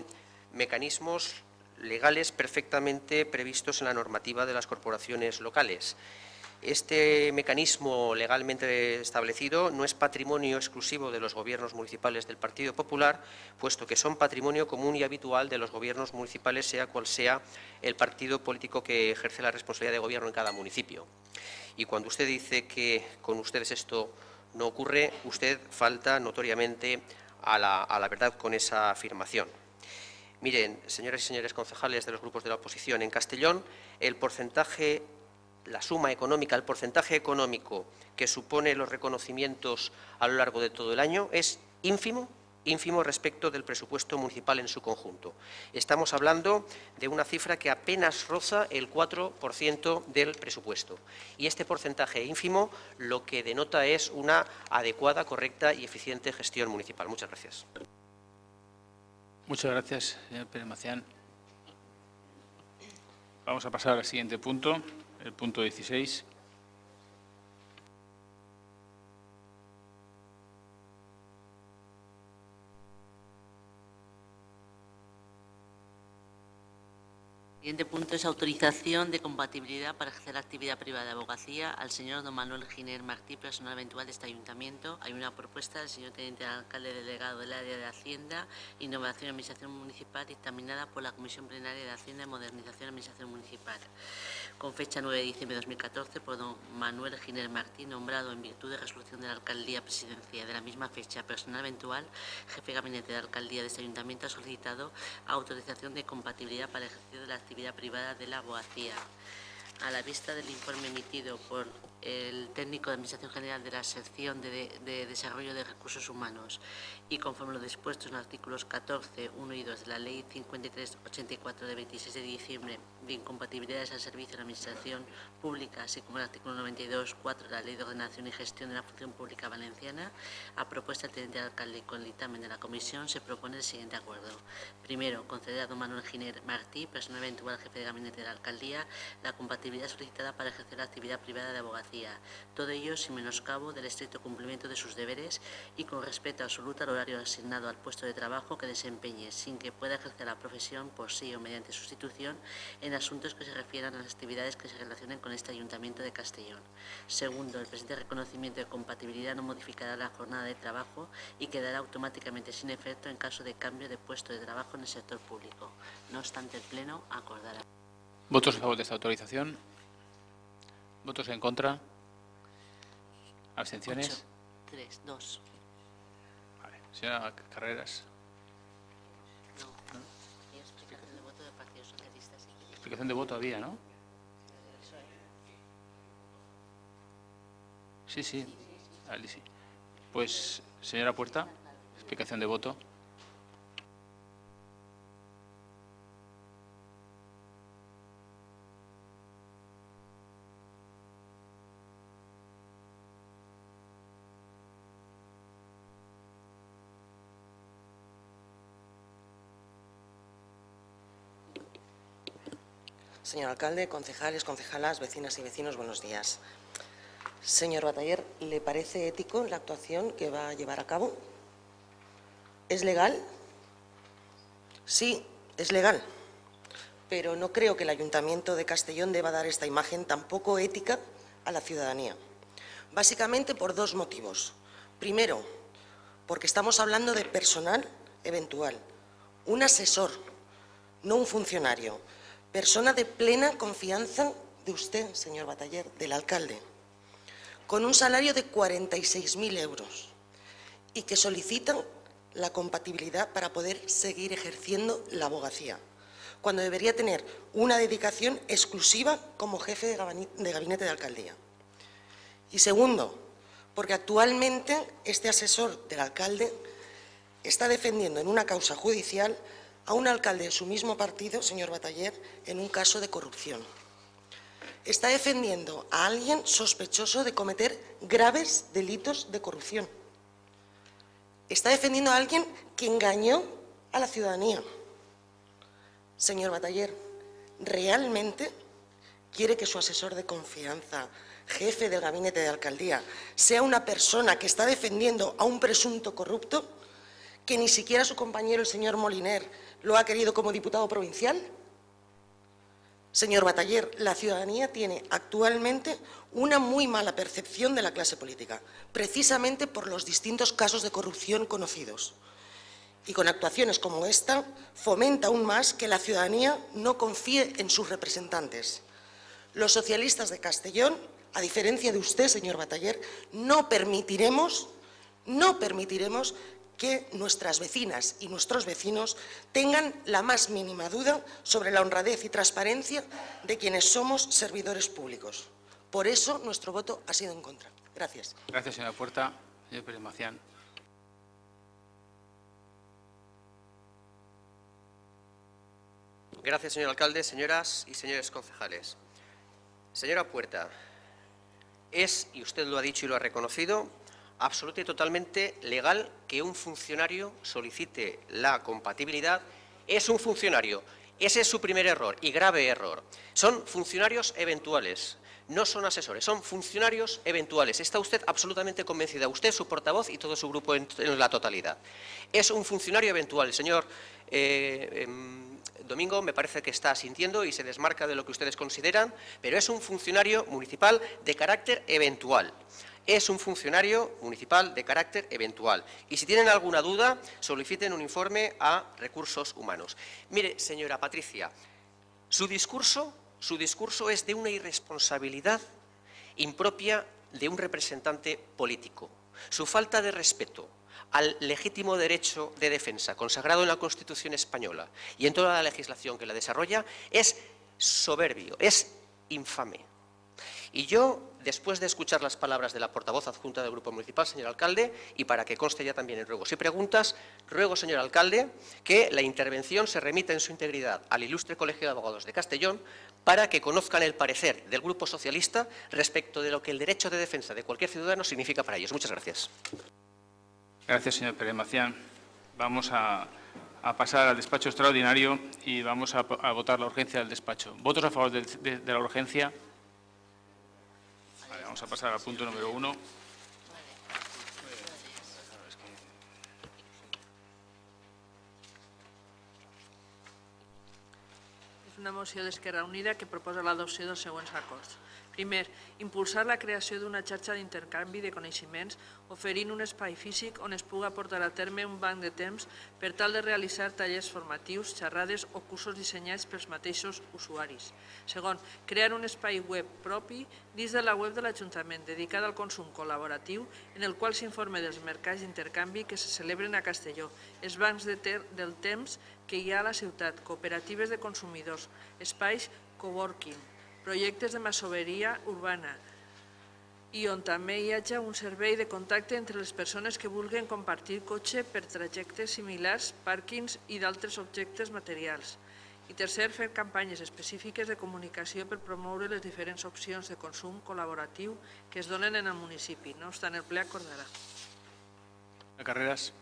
mecanismos legales perfectamente previstos en la normativa de las corporaciones locales. Este mecanismo legalmente establecido no es patrimonio exclusivo de los gobiernos municipales del Partido Popular, puesto que son patrimonio común y habitual de los gobiernos municipales, sea cual sea el partido político que ejerce la responsabilidad de gobierno en cada municipio. Y cuando usted dice que con ustedes esto no ocurre, usted falta notoriamente a la, a la verdad con esa afirmación. Miren, señoras y señores concejales de los grupos de la oposición, en Castellón el porcentaje, la suma económica, el porcentaje económico que supone los reconocimientos a lo largo de todo el año es ínfimo, ínfimo respecto del presupuesto municipal en su conjunto. Estamos hablando de una cifra que apenas roza el cuatro por ciento del presupuesto. Y este porcentaje ínfimo lo que denota es una adecuada, correcta y eficiente gestión municipal. Muchas gracias. Muchas gracias, señor Pérez Macián. Vamos a pasar al siguiente punto, el punto dieciséis. El siguiente punto es autorización de compatibilidad para ejercer la actividad privada de abogacía al señor don Manuel Giner Martí, personal eventual de este ayuntamiento. Hay una propuesta del señor teniente alcalde delegado del área de Hacienda, Innovación y Administración Municipal, dictaminada por la Comisión Plenaria de Hacienda y Modernización y Administración Municipal, con fecha nueve de diciembre de dos mil catorce, por don Manuel Giner Martí, nombrado en virtud de resolución de la Alcaldía Presidencia de la misma fecha, personal eventual, jefe de gabinete de la Alcaldía de este ayuntamiento, ha solicitado autorización de compatibilidad para el ejercicio de la actividad privada de la abogacía. A la vista del informe emitido por el técnico de Administración General de la Sección de, de, de Desarrollo de Recursos Humanos y conforme lo dispuesto en los artículos catorce, uno y dos de la Ley cincuenta y tres ochenta y cuatro de veintiséis de diciembre de incompatibilidades al servicio de la Administración Pública, así como el artículo noventa y dos punto cuatro de la Ley de Ordenación y Gestión de la Función Pública Valenciana, a propuesta del teniente alcalde y con el dictamen de la Comisión, se propone el siguiente acuerdo. Primero, conceder a don Manuel Giner Martí, personal eventual jefe de gabinete de la Alcaldía, la compatibilidad solicitada para ejercer la actividad privada de abogacía. Todo ello sin menoscabo del estricto cumplimiento de sus deberes y con respeto absoluto al horario asignado al puesto de trabajo que desempeñe, sin que pueda ejercer la profesión por sí o mediante sustitución en asuntos que se refieran a las actividades que se relacionen con este Ayuntamiento de Castellón. Segundo, el presente reconocimiento de compatibilidad no modificará la jornada de trabajo y quedará automáticamente sin efecto en caso de cambio de puesto de trabajo en el sector público. No obstante, el Pleno acordará. ¿Votos a favor de esta autorización? ¿Votos en contra? ¿Abstenciones? Ocho, tres, dos. Vale. Señora Carreras. No. ¿No? Y explicación de voto del Partido Socialista. Sí. Explicación de voto había, ¿no? Sí, sí. Vale, sí. Pues, señora Puerta, explicación de voto. Señor alcalde, concejales, concejalas, vecinas y vecinos, buenos días. Señor Bataller, ¿le parece ético la actuación que va a llevar a cabo? ¿Es legal? Sí, es legal. Pero no creo que el Ayuntamiento de Castellón deba dar esta imagen tan poco ética a la ciudadanía. Básicamente por dos motivos. Primero, porque estamos hablando de personal eventual, un asesor, no un funcionario. Persona de plena confianza de usted, señor Bataller, del alcalde, con un salario de cuarenta y seis mil euros y que solicitan la compatibilidad para poder seguir ejerciendo la abogacía, cuando debería tener una dedicación exclusiva como jefe de gabinete de alcaldía. Y segundo, porque actualmente este asesor del alcalde está defendiendo en una causa judicial a un alcalde de su mismo partido, señor Bataller, en un caso de corrupción. Está defendiendo a alguien sospechoso de cometer graves delitos de corrupción. Está defendiendo a alguien que engañó a la ciudadanía. Señor Bataller, ¿realmente quiere que su asesor de confianza, jefe del gabinete de alcaldía, sea una persona que está defendiendo a un presunto corrupto que ni siquiera su compañero, el señor Moliner, lo ha querido como diputado provincial? Señor Bataller, la ciudadanía tiene actualmente una muy mala percepción de la clase política, precisamente por los distintos casos de corrupción conocidos. Y con actuaciones como esta, fomenta aún más que la ciudadanía no confíe en sus representantes. Los socialistas de Castellón, a diferencia de usted, señor Bataller, no permitiremos, no permitiremos que nuestras vecinas y nuestros vecinos tengan la más mínima duda sobre la honradez y transparencia de quienes somos servidores públicos. Por eso, nuestro voto ha sido en contra. Gracias. Gracias, señora Puerta. Señor Pérez Macián. Gracias, señor alcalde, señoras y señores concejales. Señora Puerta, es, y usted lo ha dicho y lo ha reconocido, absolutamente y totalmente legal que un funcionario solicite la compatibilidad. Es un funcionario. Ese es su primer error y grave error. Son funcionarios eventuales, no son asesores, son funcionarios eventuales. Está usted absolutamente convencida, usted, su portavoz y todo su grupo en, en la totalidad. Es un funcionario eventual, señor eh, eh, Domingo, me parece que está asintiendo y se desmarca de lo que ustedes consideran, pero es un funcionario municipal de carácter eventual. Es un funcionario municipal de carácter eventual. Y si tienen alguna duda, soliciten un informe a Recursos Humanos. Mire, señora Patricia, su discurso, su discurso es de una irresponsabilidad impropia de un representante político. Su falta de respeto al legítimo derecho de defensa consagrado en la Constitución española y en toda la legislación que la desarrolla es soberbio, es infame. Y yo, después de escuchar las palabras de la portavoz adjunta del Grupo Municipal, señor alcalde, y para que conste ya también en ruegos y preguntas, ruego, señor alcalde, que la intervención se remita en su integridad al ilustre Colegio de Abogados de Castellón para que conozcan el parecer del Grupo Socialista respecto de lo que el derecho de defensa de cualquier ciudadano significa para ellos. Muchas gracias. Gracias, señor Pérez Macián. Vamos a, a pasar al despacho extraordinario y vamos a, a votar la urgencia del despacho. ¿Votos a favor de, de, de la urgencia? Vale, vamos a pasar al punto número uno. És una moció d'Esquerra Unida que proposa l'adopció dels següents acords. Primer, impulsar la creació d'una xarxa d'intercanvi de coneixements oferint un espai físic on es puga portar a terme un banc de temps per tal de realitzar tallers formatius, xerrades o cursos dissenyats pels mateixos usuaris. Segon, crear un espai web propi dins de la web de l'Ajuntament dedicat al consum col·laboratiu en el qual s'informe dels mercats d'intercanvi que se celebren a Castelló, els bancs de ter del temps que hi ha a la ciutat, cooperatives de consumidors, espais coworking, projectes de masoveria urbana i on també hi hagi un servei de contacte entre les persones que vulguin compartir cotxe per trajectes similars, pàrquings i d'altres objectes materials. I tercer, fer campanyes específiques de comunicació per promoure les diferents opcions de consum col·laboratiu que es donen en el municipi. No obstant, el ple acordarà. Carreras.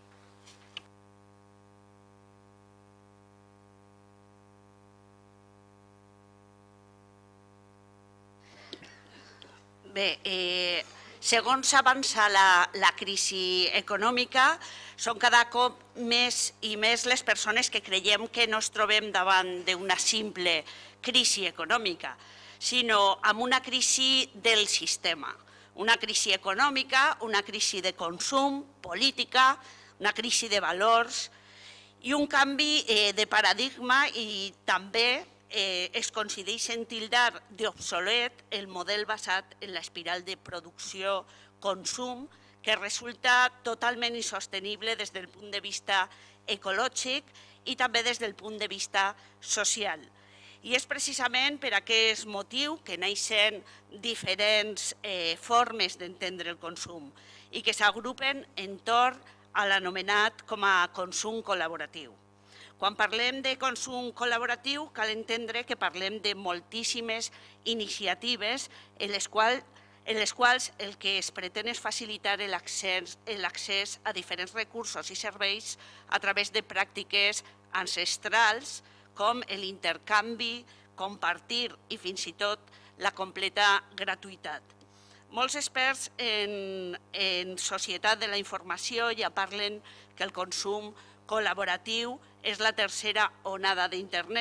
Bé, eh, segons avança la, la crisi econòmica, són cada cop més i més les persones que creiem que no ens trobem davant d'una simple crisi econòmica, sinó amb una crisi del sistema. Una crisi econòmica, una crisi de consum, política, una crisi de valors i un canvi eh, de paradigma i també Eh, es considera tildar d'obsolet el model basat en l'espiral de producció-consum que resulta totalment insostenible des del punt de vista ecològic i també des del punt de vista social. I és precisament per aquest motiu que neixen diferents eh, formes d'entendre el consum i que s'agrupen entorn a l'anomenat com a consum col·laboratiu. Quan parlem de consum col·laboratiu, cal entendre que parlem de moltíssimes iniciatives en les quals, en les quals el que es pretén és facilitar l'accés a diferents recursos i serveis a través de pràctiques ancestrals com l'intercanvi, compartir i fins i tot la completa gratuïtat. Molts experts en, en societat de la informació ja parlen que el consum col·laboratiu és la tercera onada d'internet.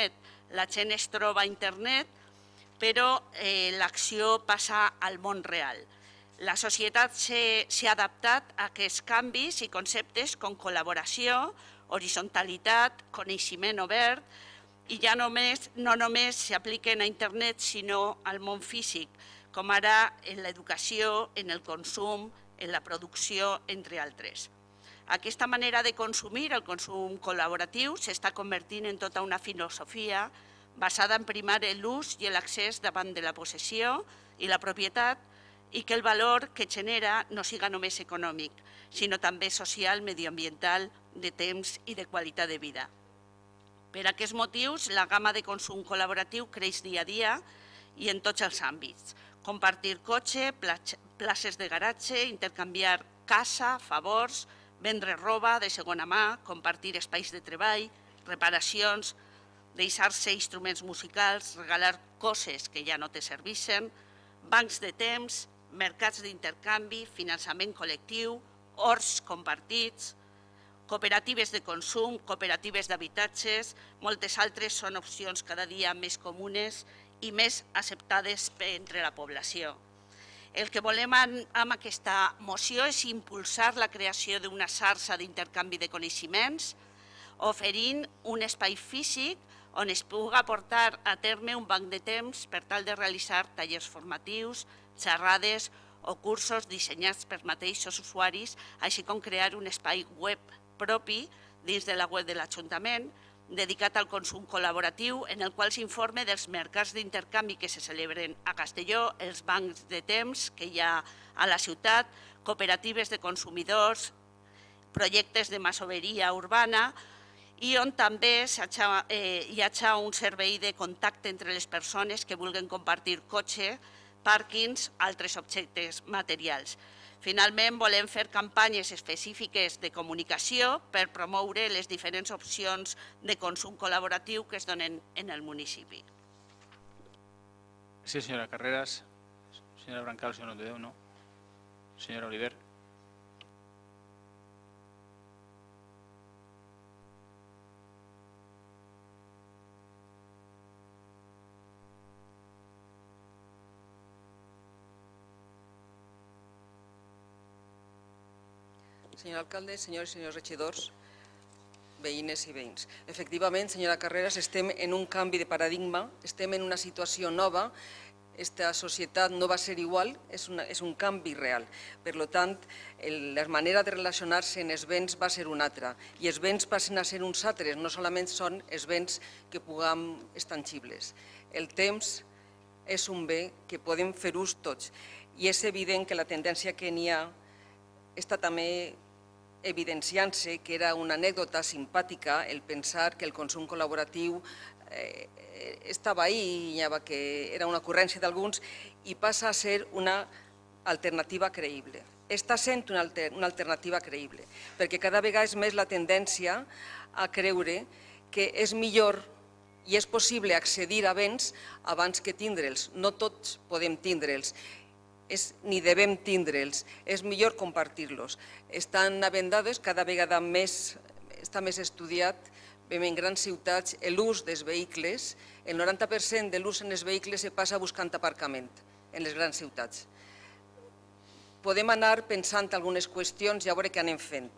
la gent es troba a internet, però eh, l'acció passa al món real. La societat s'ha adaptat a aquests canvis i conceptes com col·laboració, horizontalitat, coneixement obert, i ja només, no només s'apliquen a internet, sinó al món físic, com ara en l'educació, en el consum, en la producció, entre altres. Aquesta manera de consumir, el consum col·laboratiu, s'està convertint en tota una filosofia basada en primar l'ús i l'accés davant de la possessió i la propietat, i que el valor que genera no siga només econòmic, sinó també social, medioambiental, de temps i de qualitat de vida. Per aquests motius, la gamma de consum col·laboratiu creix dia a dia i en tots els àmbits. Compartir cotxe, places de garatge, intercanviar casa, favors, vendre roba de segona mà, compartir espais de treball, reparacions, deixar-se instruments musicals, regalar coses que ja no te serveixen, bancs de temps, mercats d'intercanvi, finançament col·lectiu, horts compartits, cooperatives de consum, cooperatives d'habitatges, moltes altres són opcions cada dia més comunes i més acceptades entre la població. El que volem amb aquesta moció és impulsar la creació d'una xarxa d'intercanvi de coneixements, oferint un espai físic on es pugui portar a terme un banc de temps per tal de realitzar tallers formatius, xerrades o cursos dissenyats per mateixos usuaris, així com crear un espai web propi dins de la web de l'Ajuntament, dedicat al consum col·laboratiu, en el qual s'informa dels mercats d'intercanvi que se celebren a Castelló, els bancs de temps que hi ha a la ciutat, cooperatives de consumidors, projectes de masoveria urbana, i on també hi ha un servei de contacte entre les persones que vulguin compartir cotxe, pàrquings, altres objectes materials. Finalment, volem fer campanyes específiques de comunicació per promoure les diferents opcions de consum col·laboratiu que es donen en el municipi. Sí, senyora Carreras. Senyora Brancal, si no te deu, no. Senyora Oliver. Senyor alcalde, senyores i senyors regidors, veïnes i veïns. Efectivament, senyora Carreras, estem en un canvi de paradigma, estem en una situació nova, esta societat no va ser igual, és, una, és un canvi real. Per tant, el, la manera de relacionar-se en els béns va ser una altra, i els béns passen a ser uns altres, no solament són els béns que puguem estangibles. El temps és un bé que podem fer ús tots, i és evident que la tendència que n'hi ha està també evidenciant-se que era una anècdota simpàtica el pensar que el consum col·laboratiu eh, estava ahí, que era una ocurrència d'alguns, i passa a ser una alternativa creïble. Està sent una, alter, una alternativa creïble, perquè cada vegada és més la tendència a creure que és millor i és possible accedir a béns abans que tindre'ls. No tots podem tindre'ls. És, ni devem tindre'ls, és millor compartir-los. Estan havent dades, cada vegada més, està més estudiat, veiem en grans ciutats l'ús dels vehicles, el noranta per cent de l'ús en els vehicles se passa buscant aparcament en les grans ciutats. Podem anar pensant algunes qüestions i a veure què anem fent.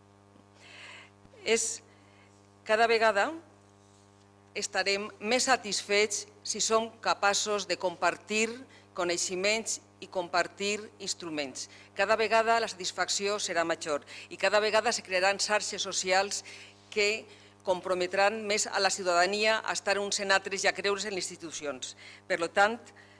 És, cada vegada estarem més satisfets si som capaços de compartir coneixements i compartir instruments. Cada vegada la satisfacció serà major i cada vegada se crearan xarxes socials que comprometran més a la ciutadania a estar uns en altres i a creure's en les institucions. Per tant,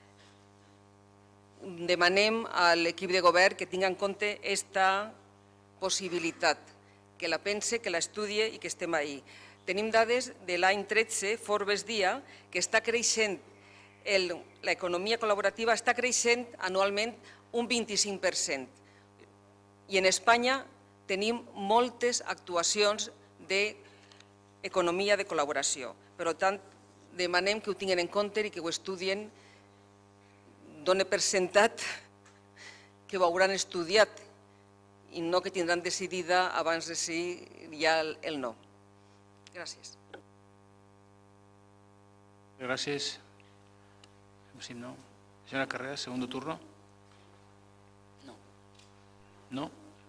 demanem a l'equip de govern que tingui en compte aquesta possibilitat, que la pense, que l'estudie i que estem ahí. Tenim dades de l'any tretze, Forbes dia, que està creixent l'economia col·laborativa està creixent anualment un vint-i-cinc per cent. I en Espanya tenim moltes actuacions d'economia de col·laboració. Per tant, demanem que ho tinguin en compte i que ho estudien. Dóna per sentat que ho hauran estudiat i no que tindran decidida abans de si hi ha el no. Gràcies. Gracias. Sí, no. Señora Carreras, segundo turno. No. ¿No?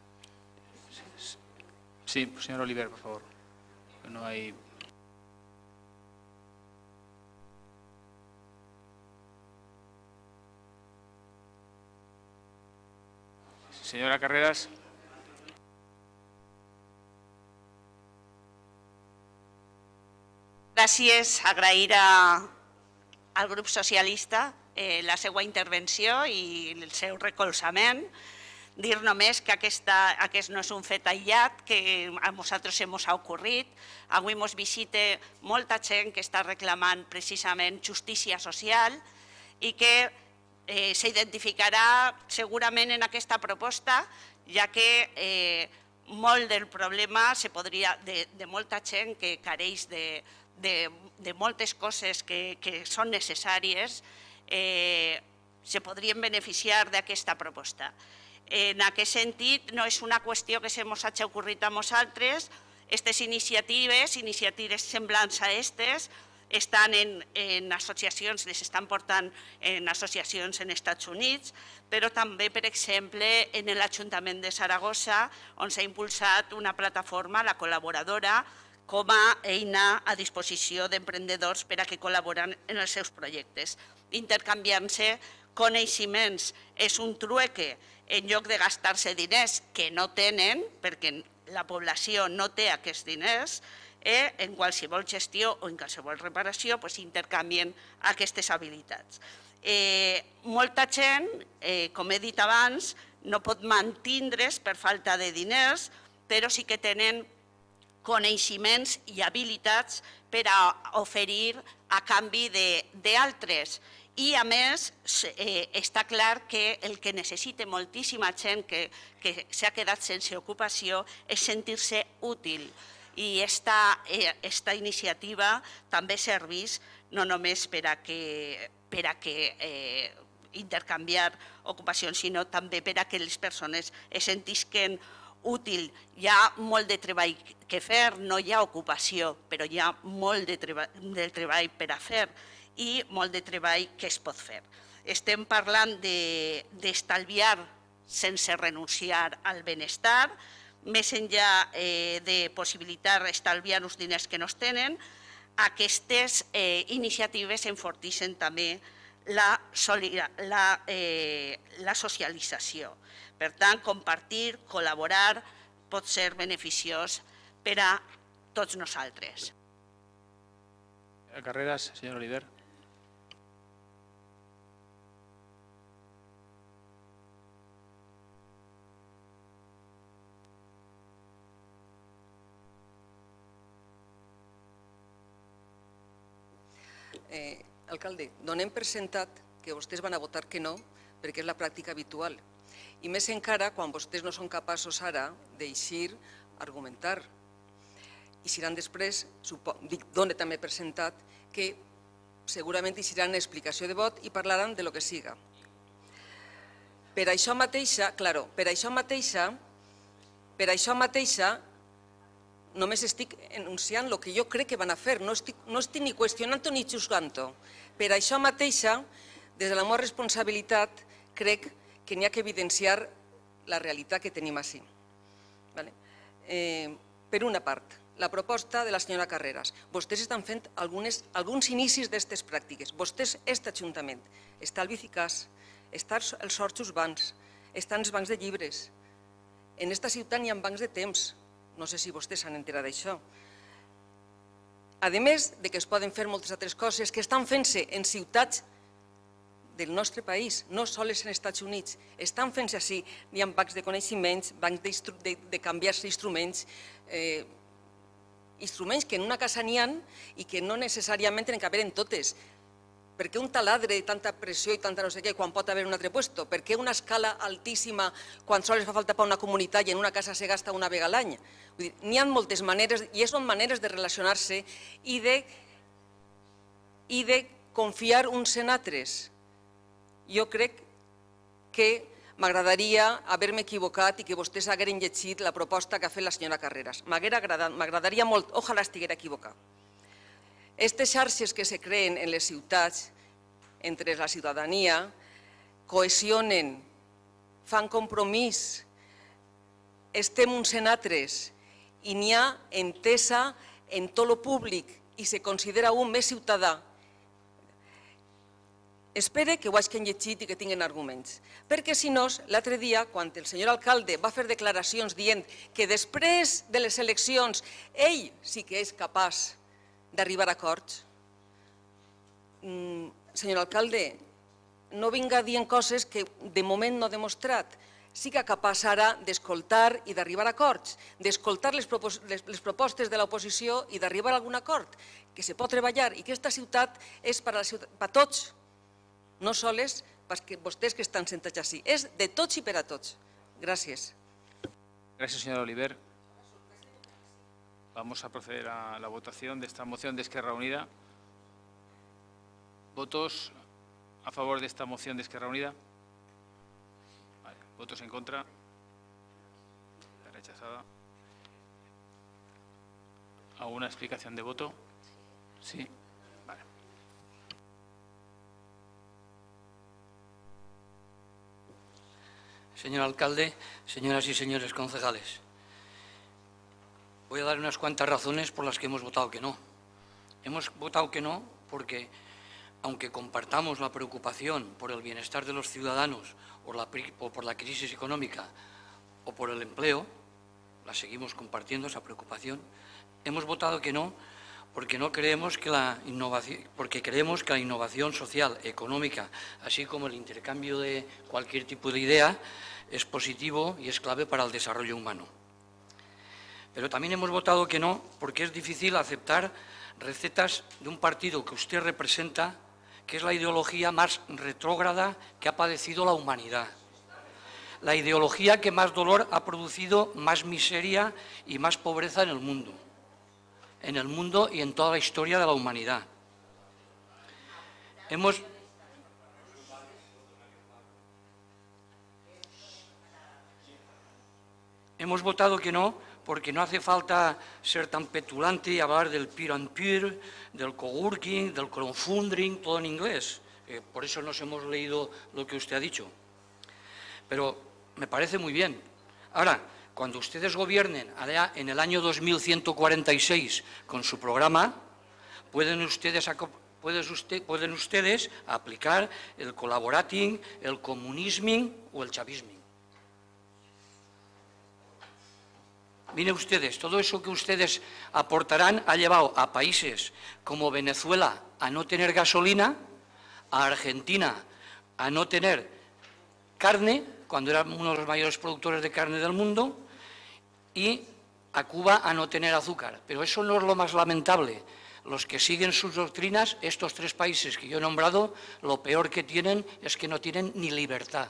Sí, señor Oliver, por favor. No hay... Señora Carreras. Gràcies, agrair a, al grup socialista eh, la seva intervenció i el seu recolzament. Dir només que aquesta, aquest no és un fet aïllat, que a nosaltres se mos ha ocorrit. Avui mos visita molta gent que està reclamant precisament justícia social i que eh, s'identificarà segurament en aquesta proposta, ja que eh, molt del problema se podria, de, de molta gent que careix de, de, de moltes coses que, que són necessàries, eh, se podrien beneficiar d'aquesta proposta. En aquest sentit, no és una qüestió que se mos hagi ocorrit a nosaltres. Aquestes iniciatives, iniciatives semblants a aquestes, estan en, en associacions, les estan portant en associacions en Estats Units, però també, per exemple, en l'Ajuntament de Saragossa, on s'ha impulsat una plataforma, la col·laboradora, com a eina a disposició d'emprenedors per a que col·laboren en els seus projectes. Intercanviant-se coneixements és un trueque en lloc de gastar-se diners que no tenen, perquè la població no té aquests diners, eh, en qualsevol gestió o en qualsevol reparació pues, intercanvien aquestes habilitats. Eh, molta gent, eh, com he dit abans, no pot mantindre's per falta de diners, però sí que tenen coneixements i habilitats per a oferir a canvi d'altres. I, a més, eh, està clar que el que necessita moltíssima gent que, que s'ha quedat sense ocupació és sentir-se útil. I esta, eh, esta iniciativa també serveix no només per a que, per a que eh, intercanviar ocupacions, sinó també per a que les persones es sentisquen útil. Hi ha molt de treball que fer, no hi ha ocupació, però hi ha molt de treball, de treball per a fer i molt de treball que es pot fer. Estem parlant d'estalviar sense renunciar al benestar, més enllà eh, de possibilitar estalviar els diners que no es tenen, aquestes eh, iniciatives enforteixen també la, la, eh, la socialització. Per tant, compartir, col·laborar pot ser beneficiós per a tots nosaltres. Carreras, señor Oliver. Eh, alcalde, donem per sentat que vostès van a votar que no, perquè és la pràctica habitual. I més encara quan vostès no són capaços ara d'eixir a argumentar. I seran després, dic, done també per sentat, que segurament eixiran explicació de vot i parlaran de lo que siga. Per això mateixa, claro, per això mateixa, per això mateixa, només estic enunciant el que jo crec que van a fer, no estic, no estic ni qüestionant ni juzgant-ho. Per això mateixa, des de la meva responsabilitat, crec que n'hi ha que evidenciar la realitat que tenim així. Vale? Eh, per una part, la proposta de la senyora Carreras. Vostès estan fent algunes, alguns inicis d'aquestes pràctiques. Vostès, aquest Ajuntament, està el Bicicàs, està els sorxos bancs, estan els bancs de llibres. En aquesta ciutat n'hi ha bancs de temps. No sé si vostès s'han enterat d'això. A més de que es poden fer moltes altres coses que estan fent-se en ciutats del nostre país, no sols en Estats Units, estan fent-se així. Hi ha bancs de coneixements, bancs de, de canviar-se instruments, eh, instruments que en una casa n'hi ha i que no necessàriament tenen que haver en totes. Per què un taladre, tanta pressió i tanta no sé què, quan pot haver un altre puesto? Per què una escala altíssima quan sols fa falta per una comunitat i en una casa se gasta una vegada a l'any? N'hi ha moltes maneres i són maneres de relacionar-se i de, i de confiar uns en altres. Jo crec que m'agradaria haver-me equivocat i que vostès hagueren llegit la proposta que ha fet la senyora Carreras. M'agradaria molt, ojalà estiguera equivocat. Aquestes xarxes que se creen en les ciutats, entre la ciutadania, cohesionen, fan compromís, estem uns en altres i n'hi ha entesa en tot el públic i se considera un més ciutadà. Espero que ho hagin llegit i que tinguin arguments, perquè si no, l'altre dia, quan el senyor alcalde va fer declaracions dient que després de les eleccions ell sí que és capaç d'arribar a acords, senyor alcalde, no vinga dient coses que de moment no ha demostrat. Siga capaç ara d'escoltar i d'arribar a acords, d'escoltar les propostes de l'oposició i d'arribar a algun acord, que se pot treballar i que aquesta ciutat és per a tots, no soles perquè vostès que estan sentats així, és de tots i per a tots. Gràcies. Gracias, señora Oliver. Vamos a proceder a la votación de esta moción de Esquerra Unida. ¿Votos a favor de esta moción de Esquerra Unida? Vale. ¿Votos en contra? Está rechazada. ¿Alguna explicación de voto? Sí. Vale. Señor alcalde, señoras y señores concejales, voy a dar unas cuantas razones por las que hemos votado que no. Hemos votado que no porque, aunque compartamos la preocupación por el bienestar de los ciudadanos o, la, o por la crisis económica o por el empleo, la seguimos compartiendo esa preocupación, hemos votado que no porque no creemos que la innovación, porque creemos que la innovación social, económica, así como el intercambio de cualquier tipo de idea, es positivo y es clave para el desarrollo humano. Pero también hemos votado que no porque es difícil aceptar recetas de un partido que usted representa, que es la ideología más retrógrada que ha padecido la humanidad. La ideología que más dolor ha producido, más miseria y más pobreza en el mundo. En el mundo y en toda la historia de la humanidad. Hemos... Hemos votado que no porque no hace falta ser tan petulante y hablar del peer-and-peer, del coworking, del crowdfunding, todo en inglés. Eh, por eso nos hemos leído lo que usted ha dicho. Pero me parece muy bien. Ahora, cuando ustedes gobiernen allá en el año dos mil ciento cuarenta y seis con su programa, pueden ustedes, pueden usted, pueden ustedes aplicar el collaborating, el comunisming o el chavisming. Miren ustedes, todo eso que ustedes aportarán ha llevado a países como Venezuela a no tener gasolina, a Argentina a no tener carne, cuando era uno de los mayores productores de carne del mundo, y a Cuba a no tener azúcar. Pero eso no es lo más lamentable. Los que siguen sus doctrinas, estos tres países que yo he nombrado, lo peor que tienen es que no tienen ni libertad.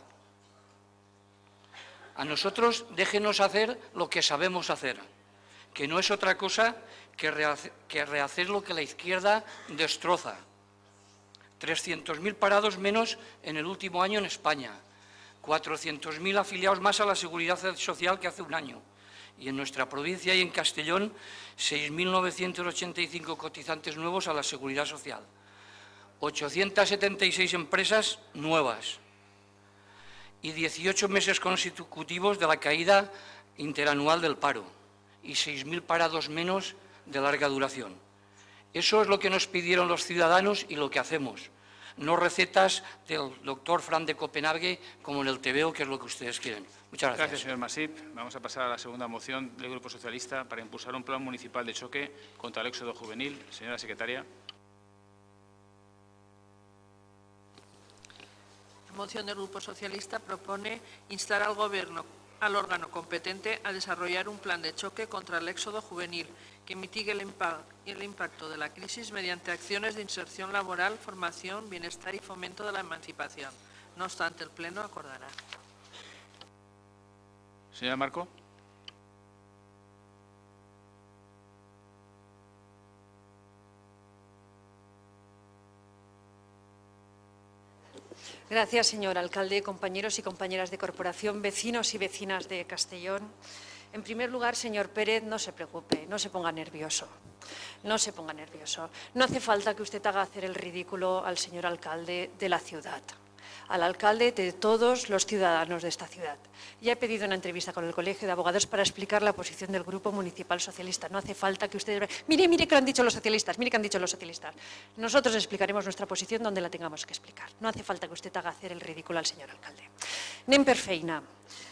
A nosotros déjenos hacer lo que sabemos hacer, que no es otra cosa que rehacer, que rehacer lo que la izquierda destroza. trescientos mil parados menos en el último año en España, cuatrocientos mil afiliados más a la Seguridad Social que hace un año, y en nuestra provincia y en Castellón, seis mil novecientos ochenta y cinco cotizantes nuevos a la Seguridad Social, ochocientas setenta y seis empresas nuevas, y dieciocho meses consecutivos de la caída interanual del paro y seis mil parados menos de larga duración. Eso es lo que nos pidieron los ciudadanos y lo que hacemos, no recetas del doctor Fran de Copenhague como en el T V O, que es lo que ustedes quieren. Muchas gracias. Gracias, señor Masip. Vamos a pasar a la segunda moción del Grupo Socialista para impulsar un plan municipal de choque contra el éxodo juvenil. Señora secretaria. La moción del Grupo Socialista propone instar al Gobierno, al órgano competente, a desarrollar un plan de choque contra el éxodo juvenil que mitigue el, el impacto de la crisis mediante acciones de inserción laboral, formación, bienestar y fomento de la emancipación. No obstante, el Pleno acordará. Señora Marco. Gracias, señor alcalde, compañeros y compañeras de corporación, vecinos y vecinas de Castellón. En primer lugar, señor Pérez, no se preocupe, no se ponga nervioso. No se ponga nervioso. No hace falta que usted haga hacer el ridículo al señor alcalde de la ciudad, al alcalde de todos los ciudadanos de esta ciudad. Ya he pedido una entrevista con el Colegio de Abogados para explicar la posición del Grupo Municipal Socialista. No hace falta que ustedes... Mire, mire que lo han dicho los socialistas, mire que han dicho los socialistas. Nosotros explicaremos nuestra posición donde la tengamos que explicar. No hace falta que usted haga hacer el ridículo al señor alcalde. Anem per feina.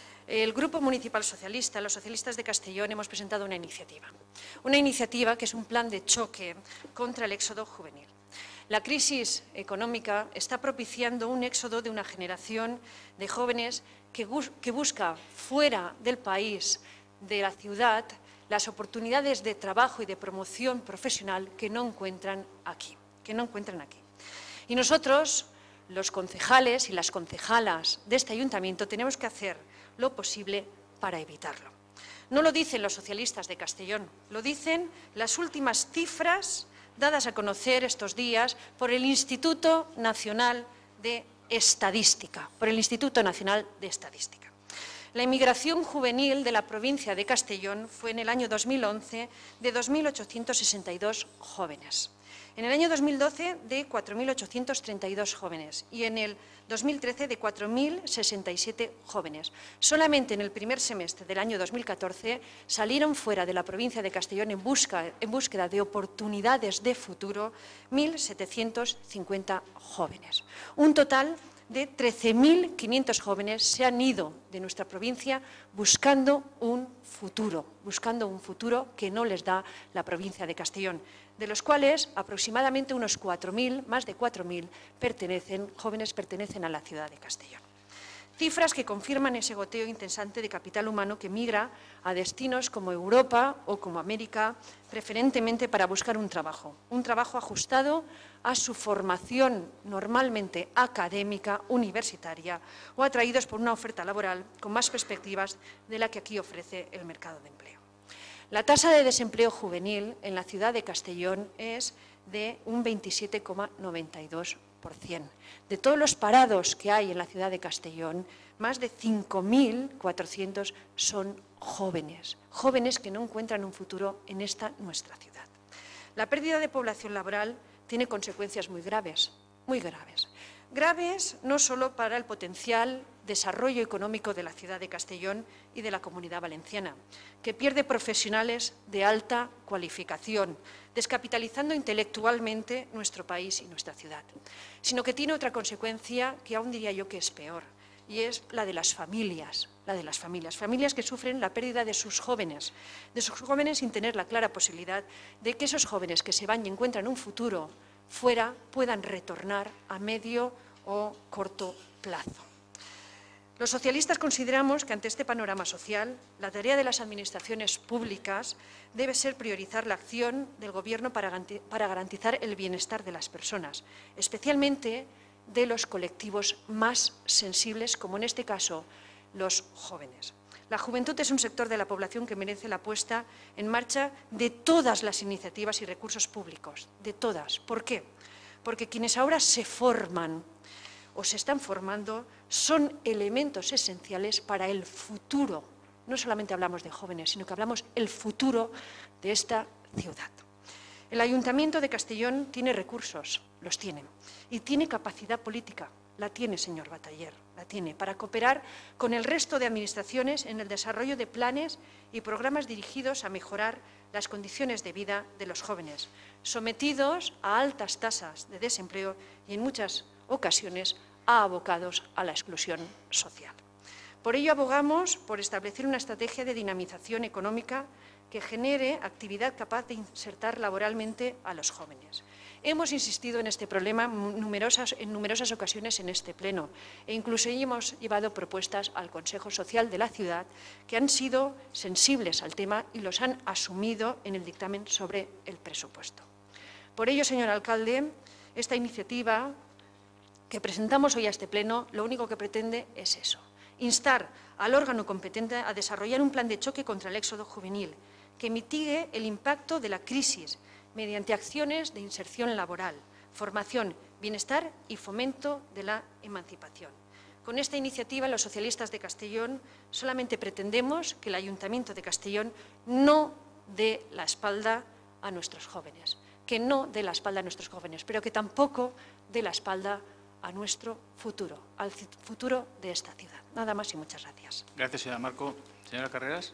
El Grupo Municipal Socialista, los socialistas de Castellón, hemos presentado una iniciativa. Una iniciativa que es un plan de choque contra el éxodo juvenil. La crisis económica está propiciando un éxodo de una generación de jóvenes que, que busca fuera del país, de la ciudad, las oportunidades de trabajo y de promoción profesional que no encuentran aquí. Que no encuentran aquí. Y nosotros, los concejales y las concejalas de este ayuntamiento, tenemos que hacer lo posible para evitarlo. No lo dicen los socialistas de Castellón, lo dicen las últimas cifras dadas a conocer estos días por el Instituto Nacional de Estadística, por el Instituto Nacional de Estadística. La inmigración juvenil de la provincia de Castellón fue en el año dos mil once de dos mil ochocientos sesenta y dos jóvenes. En el año dos mil doce de cuatro mil ochocientos treinta y dos jóvenes y en el dos mil trece de cuatro mil sesenta y siete jóvenes. Solamente en el primer semestre del año dos mil catorce salieron fuera de la provincia de Castellón en, busca, en búsqueda de oportunidades de futuro mil setecientos cincuenta jóvenes. Un total de trece mil quinientos jóvenes se han ido de nuestra provincia buscando un futuro, buscando un futuro que no les da la provincia de Castellón, de los cuales aproximadamente unos cuatro mil, más de cuatro mil, pertenecen, jóvenes pertenecen a la ciudad de Castellón. Cifras que confirman ese goteo incesante de capital humano que migra a destinos como Europa o como América, preferentemente para buscar un trabajo, un trabajo ajustado a su formación normalmente académica, universitaria, o atraídos por una oferta laboral con más perspectivas de la que aquí ofrece el mercado de empleo. La tasa de desempleo juvenil en la ciudad de Castellón es de un veintisiete coma noventa y dos por ciento. De todos los parados que hay en la ciudad de Castellón, más de cinco mil cuatrocientos son jóvenes, jóvenes que no encuentran un futuro en esta nuestra ciudad. La pérdida de población laboral tiene consecuencias muy graves, muy graves. Graves no solo para el potencial desarrollo económico de la ciudad de Castellón y de la Comunidad Valenciana, que pierde profesionales de alta cualificación, descapitalizando intelectualmente nuestro país y nuestra ciudad, sino que tiene otra consecuencia que aún diría yo que es peor, y es la de las familias, la de las familias, familias que sufren la pérdida de sus jóvenes, de sus jóvenes sin tener la clara posibilidad de que esos jóvenes que se van y encuentran un futuro fuera puedan retornar a medio o corto plazo. Los socialistas consideramos que ante este panorama social, la tarea de las administraciones públicas debe ser priorizar la acción del Gobierno para garantizar el bienestar de las personas, especialmente de los colectivos más sensibles, como en este caso los jóvenes. La juventud es un sector de la población que merece la puesta en marcha de todas las iniciativas y recursos públicos, de todas. ¿Por qué? Porque quienes ahora se forman o se están formando son elementos esenciales para el futuro. No solamente hablamos de jóvenes, sino que hablamos del futuro de esta ciudad. El Ayuntamiento de Castellón tiene recursos, los tiene, y tiene capacidad política, la tiene, señor Bataller, la tiene, para cooperar con el resto de administraciones en el desarrollo de planes y programas dirigidos a mejorar las condiciones de vida de los jóvenes, sometidos a altas tasas de desempleo y en muchas ocasiones a abocados a la exclusión social. Por ello abogamos por establecer una estrategia de dinamización económica que genere actividad capaz de insertar laboralmente a los jóvenes. Hemos insistido en este problema numerosas, en numerosas ocasiones en este pleno e incluso hemos llevado propuestas al Consejo Social de la ciudad que han sido sensibles al tema y los han asumido en el dictamen sobre el presupuesto. Por ello, señor alcalde, esta iniciativa que presentamos hoy a este pleno lo único que pretende es eso, instar al órgano competente a desarrollar un plan de choque contra el éxodo juvenil que mitigue el impacto de la crisis mediante acciones de inserción laboral, formación, bienestar y fomento de la emancipación. Con esta iniciativa, los socialistas de Castellón solamente pretendemos que el Ayuntamiento de Castellón no dé la espalda a nuestros jóvenes, que no dé la espalda a nuestros jóvenes, pero que tampoco dé la espalda a nuestro futuro, al futuro de esta ciudad. Nada más y muchas gracias. Gracias, señora Marco. Señora Carreras.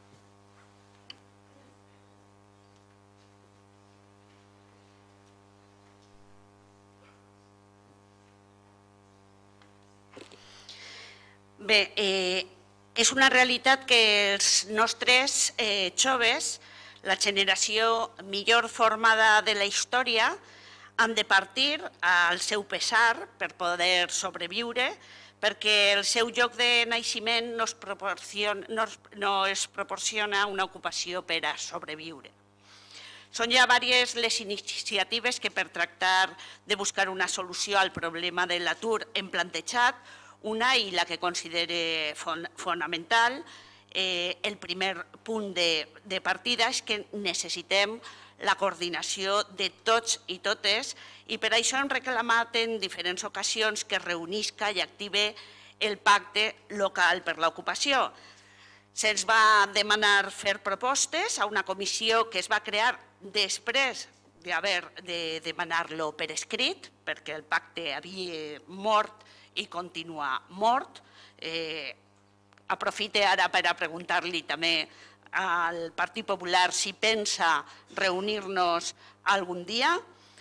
Bé, eh, és una realitat que els nostres eh, joves, la generació millor formada de la història, han de partir al seu pesar per poder sobreviure, perquè el seu lloc de naixement no es proporciona, no es, no es proporciona una ocupació per a sobreviure. Són ja diverses les iniciatives que per tractar de buscar una solució al problema de l'atur hem plantejat, una i la que considere fonamental, eh, el primer punt de, de partida és que necessitem la coordinació de tots i totes i per això hem reclamat en diferents ocasions que es reunisca i active el pacte local per l'ocupació. Se'ns va demanar fer propostes a una comissió que es va crear després d'haver de demanar-lo per escrit, perquè el pacte havia mort i continua mort. Eh, aprofite ara per a preguntar-li també al Partit Popular si pensa reunir-nos algun dia.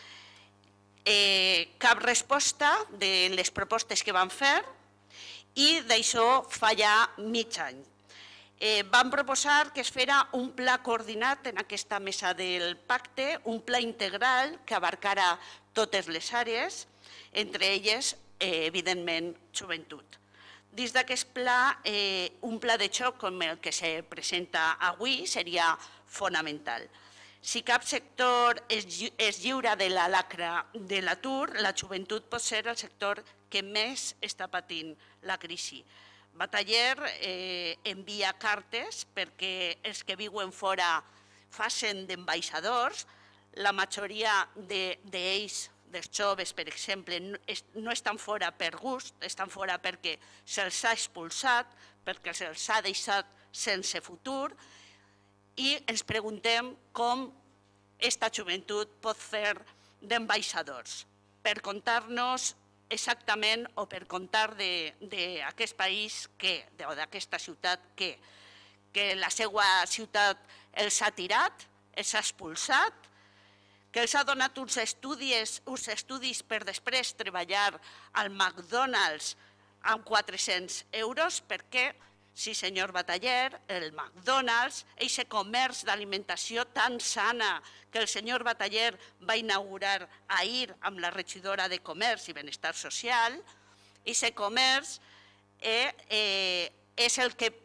Eh, cap resposta de les propostes que van fer i d'això fa ja mig any. Eh, vam proposar que es fera un pla coordinat en aquesta mesa del pacte, un pla integral que abarcara totes les àrees, entre elles, eh, evidentment, joventut. Dins d'aquest pla, eh, un pla de xoc com el que se presenta avui seria fonamental. Si cap sector es, es lliure de la lacra de l'atur, la joventut pot ser el sector que més està patint la crisi. Bataller eh, envia cartes perquè els que viuen fora facin d'ambaixadors. La majoria d'ells, de, dels joves, per exemple, no estan fora per gust, estan fora perquè se'ls ha expulsat, perquè se'ls ha deixat sense futur i ens preguntem com aquesta joventut pot fer d'ambaixadors per contar-nos exactament o per contar d'aquest país què, o d'aquesta ciutat què, que la seva ciutat els ha tirat, els ha expulsat, que els ha donat uns estudis, uns estudis per després treballar al McDonald's amb quatre-cents euros, perquè, sí senyor Bataller, el McDonald's, aquest comerç d'alimentació tan sana que el senyor Bataller va inaugurar ahir amb la regidora de Comerç i Benestar Social, aquest comerç eh, eh, és el que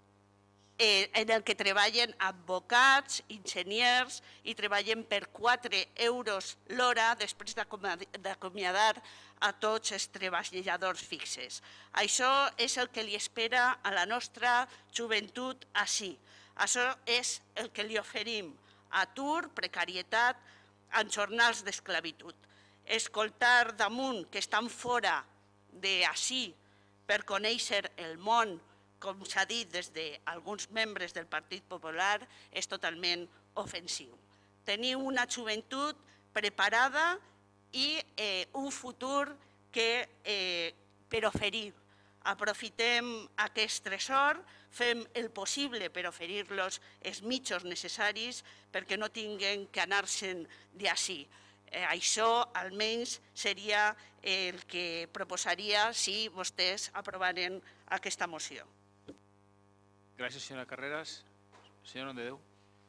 Eh, en el que treballen advocats, enginyers i treballen per quatre euros l'hora després d'acomiadar a tots els treballadors fixes. Això és el que li espera a la nostra joventut ací. Això és el que li oferim: atur, precarietat, amb jornals d'esclavitud. Escoltar damunt que estan fora d'ací per conèixer el món, com s'ha dit des d'alguns membres del Partit Popular, és totalment ofensiu. Teniu una joventut preparada i eh, un futur que, eh, per oferir. Aprofitem aquest tresor, fem el possible per oferir-los els mitjans necessaris perquè no tinguin que anar-se'n d'ací. Eh, això almenys seria el que proposaria si vostès aprovaren aquesta moció. Gràcies, senyora Carreras. Senyor Nomdedeu.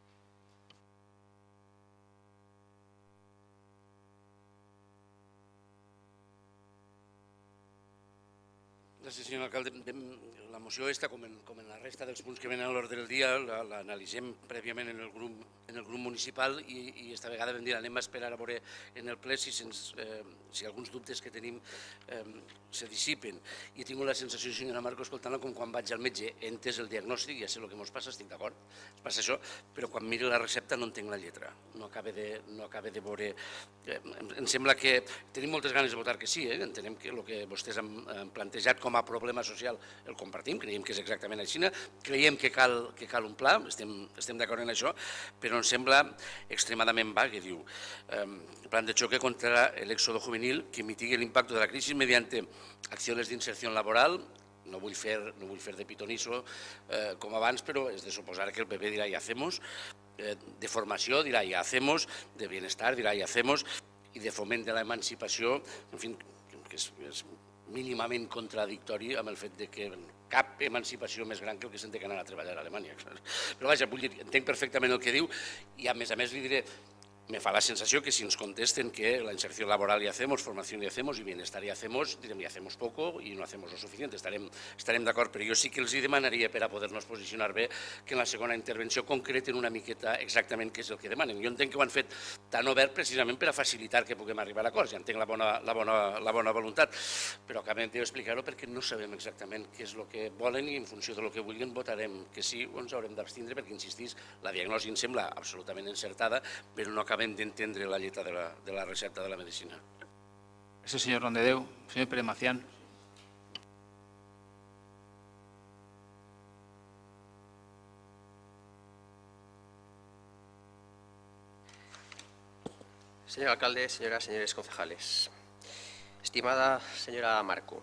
Gràcies, senyor alcalde. La moció aquesta, com en, com en la resta dels punts que venen a l'ordre del dia, l'analitzem prèviament en el grup, en el grup municipal i, i esta vegada vam dir anem a esperar a veure en el ple si, sens, eh, si alguns dubtes que tenim eh, se dissipen. I he tingut la sensació, senyora Marco, escoltant-la com quan vaig al metge, he entès el diagnòstic, ja sé el que ens passa, estic d'acord, es passa això, però quan miro la recepta no entenc la lletra, no acaba de, no acaba de veure... Eh, em, em sembla que tenim moltes ganes de votar que sí, eh? Entenem que el que vostès han, han plantejat com a a problema social el compartim, creiem que és exactament així, creiem que cal, que cal un pla, estem, estem d'acord en això, però ens sembla extremadament vague, que diu eh, plan de choque contra el éxodo juvenil que mitigue l'impacte de la crisi mediante accions d'inserció laboral. No vull fer, no vull fer de pitoniso eh, com abans, però és de suposar que el P P dirà ja hacemos, eh, de formació dirà ja hacemos, de bienestar dirà ja hacemos, i de foment de l'emancipació, en fi, que és, és mínimament contradictori amb el fet de que cap emancipació més gran que el que s'han de anar a treballar a Alemanya. Però vaja, vull dir, entenc perfectament el que diu i a més a més li diré, me fa la sensació que si ens contesten que la inserció laboral ya hacemos, formación ya hacemos y bienestar ya hacemos, direm, ya hacemos poco y no hacemos lo suficiente. Estarem, estarem d'acord, però jo sí que els demanaria per a poder-nos posicionar bé que en la segona intervenció concreten una miqueta exactament què és el que demanen. Jo entenc que ho han fet tan obert precisament per a facilitar que puguem arribar a acords. Ja entenc la bona, la bona, la bona voluntat, però acabem d'explicar-ho perquè no sabem exactament què és el que volen i en funció del que vulguin votarem que sí o ens haurem d'abstindre perquè, insistís, la diagnosi em sembla absolutament encertada, però no acabem d'entendre la lletra de la, de la recepta de la medicina. Gràcies, senyor Rondedeu. Senyor Pérez Macián. Señor alcalde, señoras, señores concejales. Estimada señora Marco,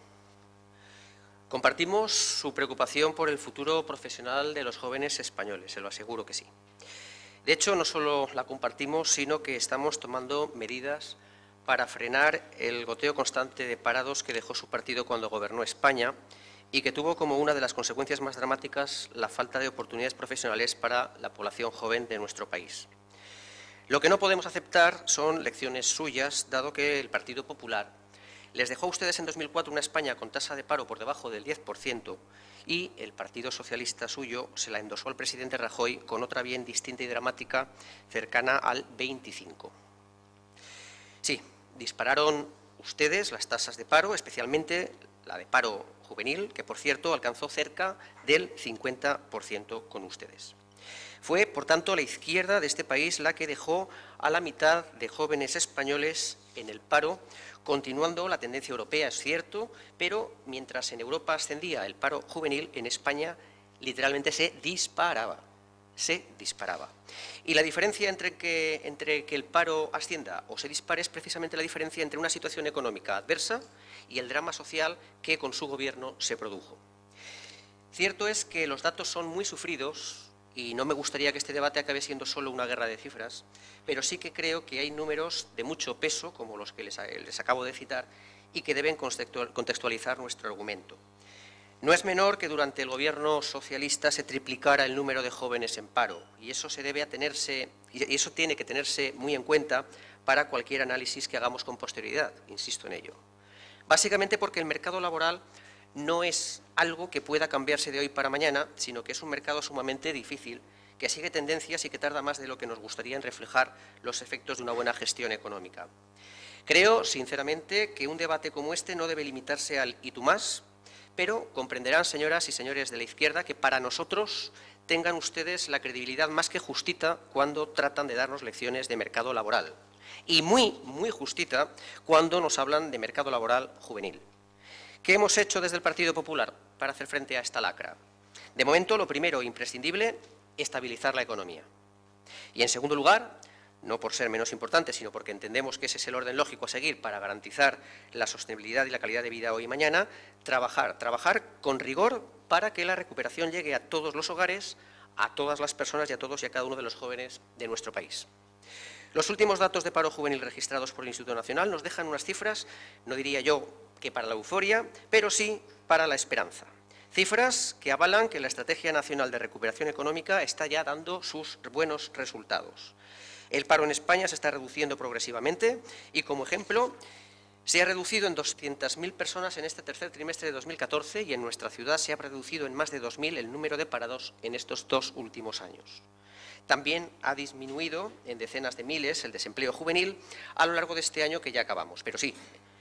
compartimos su preocupación por el futuro profesional de los jóvenes españoles, se lo aseguro que sí. De hecho, no solo la compartimos, sino que estamos tomando medidas para frenar el goteo constante de parados que dejó su partido cuando gobernó España y que tuvo como una de las consecuencias más dramáticas la falta de oportunidades profesionales para la población joven de nuestro país. Lo que no podemos aceptar son lecciones suyas, dado que el Partido Popular les dejó a ustedes en dos mil cuatro una España con tasa de paro por debajo del diez por ciento y el Partido Socialista suyo se la endosó al presidente Rajoy con otra bien distinta y dramática cercana al veinticinco por ciento. Sí, dispararon ustedes las tasas de paro, especialmente la de paro juvenil, que por cierto alcanzó cerca del cincuenta por ciento con ustedes. Fue, por tanto, la izquierda de este país la que dejó a la mitad de jóvenes españoles en el paro, continuando la tendencia europea, es cierto, pero mientras en Europa ascendía el paro juvenil, en España literalmente se disparaba, se disparaba. Y la diferencia entre que, entre que el paro ascienda o se dispare es precisamente la diferencia entre una situación económica adversa y el drama social que con su gobierno se produjo. Cierto es que los datos son muy sufridos y no me gustaría que este debate acabe siendo solo una guerra de cifras, pero sí que creo que hay números de mucho peso, como los que les, les acabo de citar, y que deben contextualizar nuestro argumento. No es menor que durante el gobierno socialista se triplicara el número de jóvenes en paro, y eso, se debe atenerse, y eso tiene que tenerse muy en cuenta para cualquier análisis que hagamos con posterioridad, insisto en ello. Básicamente porque el mercado laboral no es algo que pueda cambiarse de hoy para mañana, sino que es un mercado sumamente difícil, que sigue tendencias y que tarda más de lo que nos gustaría en reflejar los efectos de una buena gestión económica. Creo, sinceramente, que un debate como este no debe limitarse al y tú más, pero comprenderán, señoras y señores de la izquierda, que para nosotros tengan ustedes la credibilidad más que justita cuando tratan de darnos lecciones de mercado laboral, y muy, muy justita cuando nos hablan de mercado laboral juvenil. ¿Qué hemos hecho desde el Partido Popular para hacer frente a esta lacra? De momento, lo primero, imprescindible, estabilizar la economía. Y en segundo lugar, no por ser menos importante, sino porque entendemos que ese es el orden lógico a seguir para garantizar la sostenibilidad y la calidad de vida hoy y mañana, trabajar, trabajar con rigor para que la recuperación llegue a todos los hogares, a todas las personas y a todos y a cada uno de los jóvenes de nuestro país. Los últimos datos de paro juvenil registrados por el Instituto Nacional nos dejan unas cifras, no diría yo que para la euforia, pero sí para la esperanza. Cifras que avalan que la Estrategia Nacional de Recuperación Económica está ya dando sus buenos resultados. El paro en España se está reduciendo progresivamente y, como ejemplo, se ha reducido en doscientas mil personas en este tercer trimestre de dos mil catorce y en nuestra ciudad se ha reducido en más de dos mil el número de parados en estos dos últimos años. También ha disminuido en decenas de miles el desempleo juvenil a lo largo de este año que ya acabamos. Pero sí,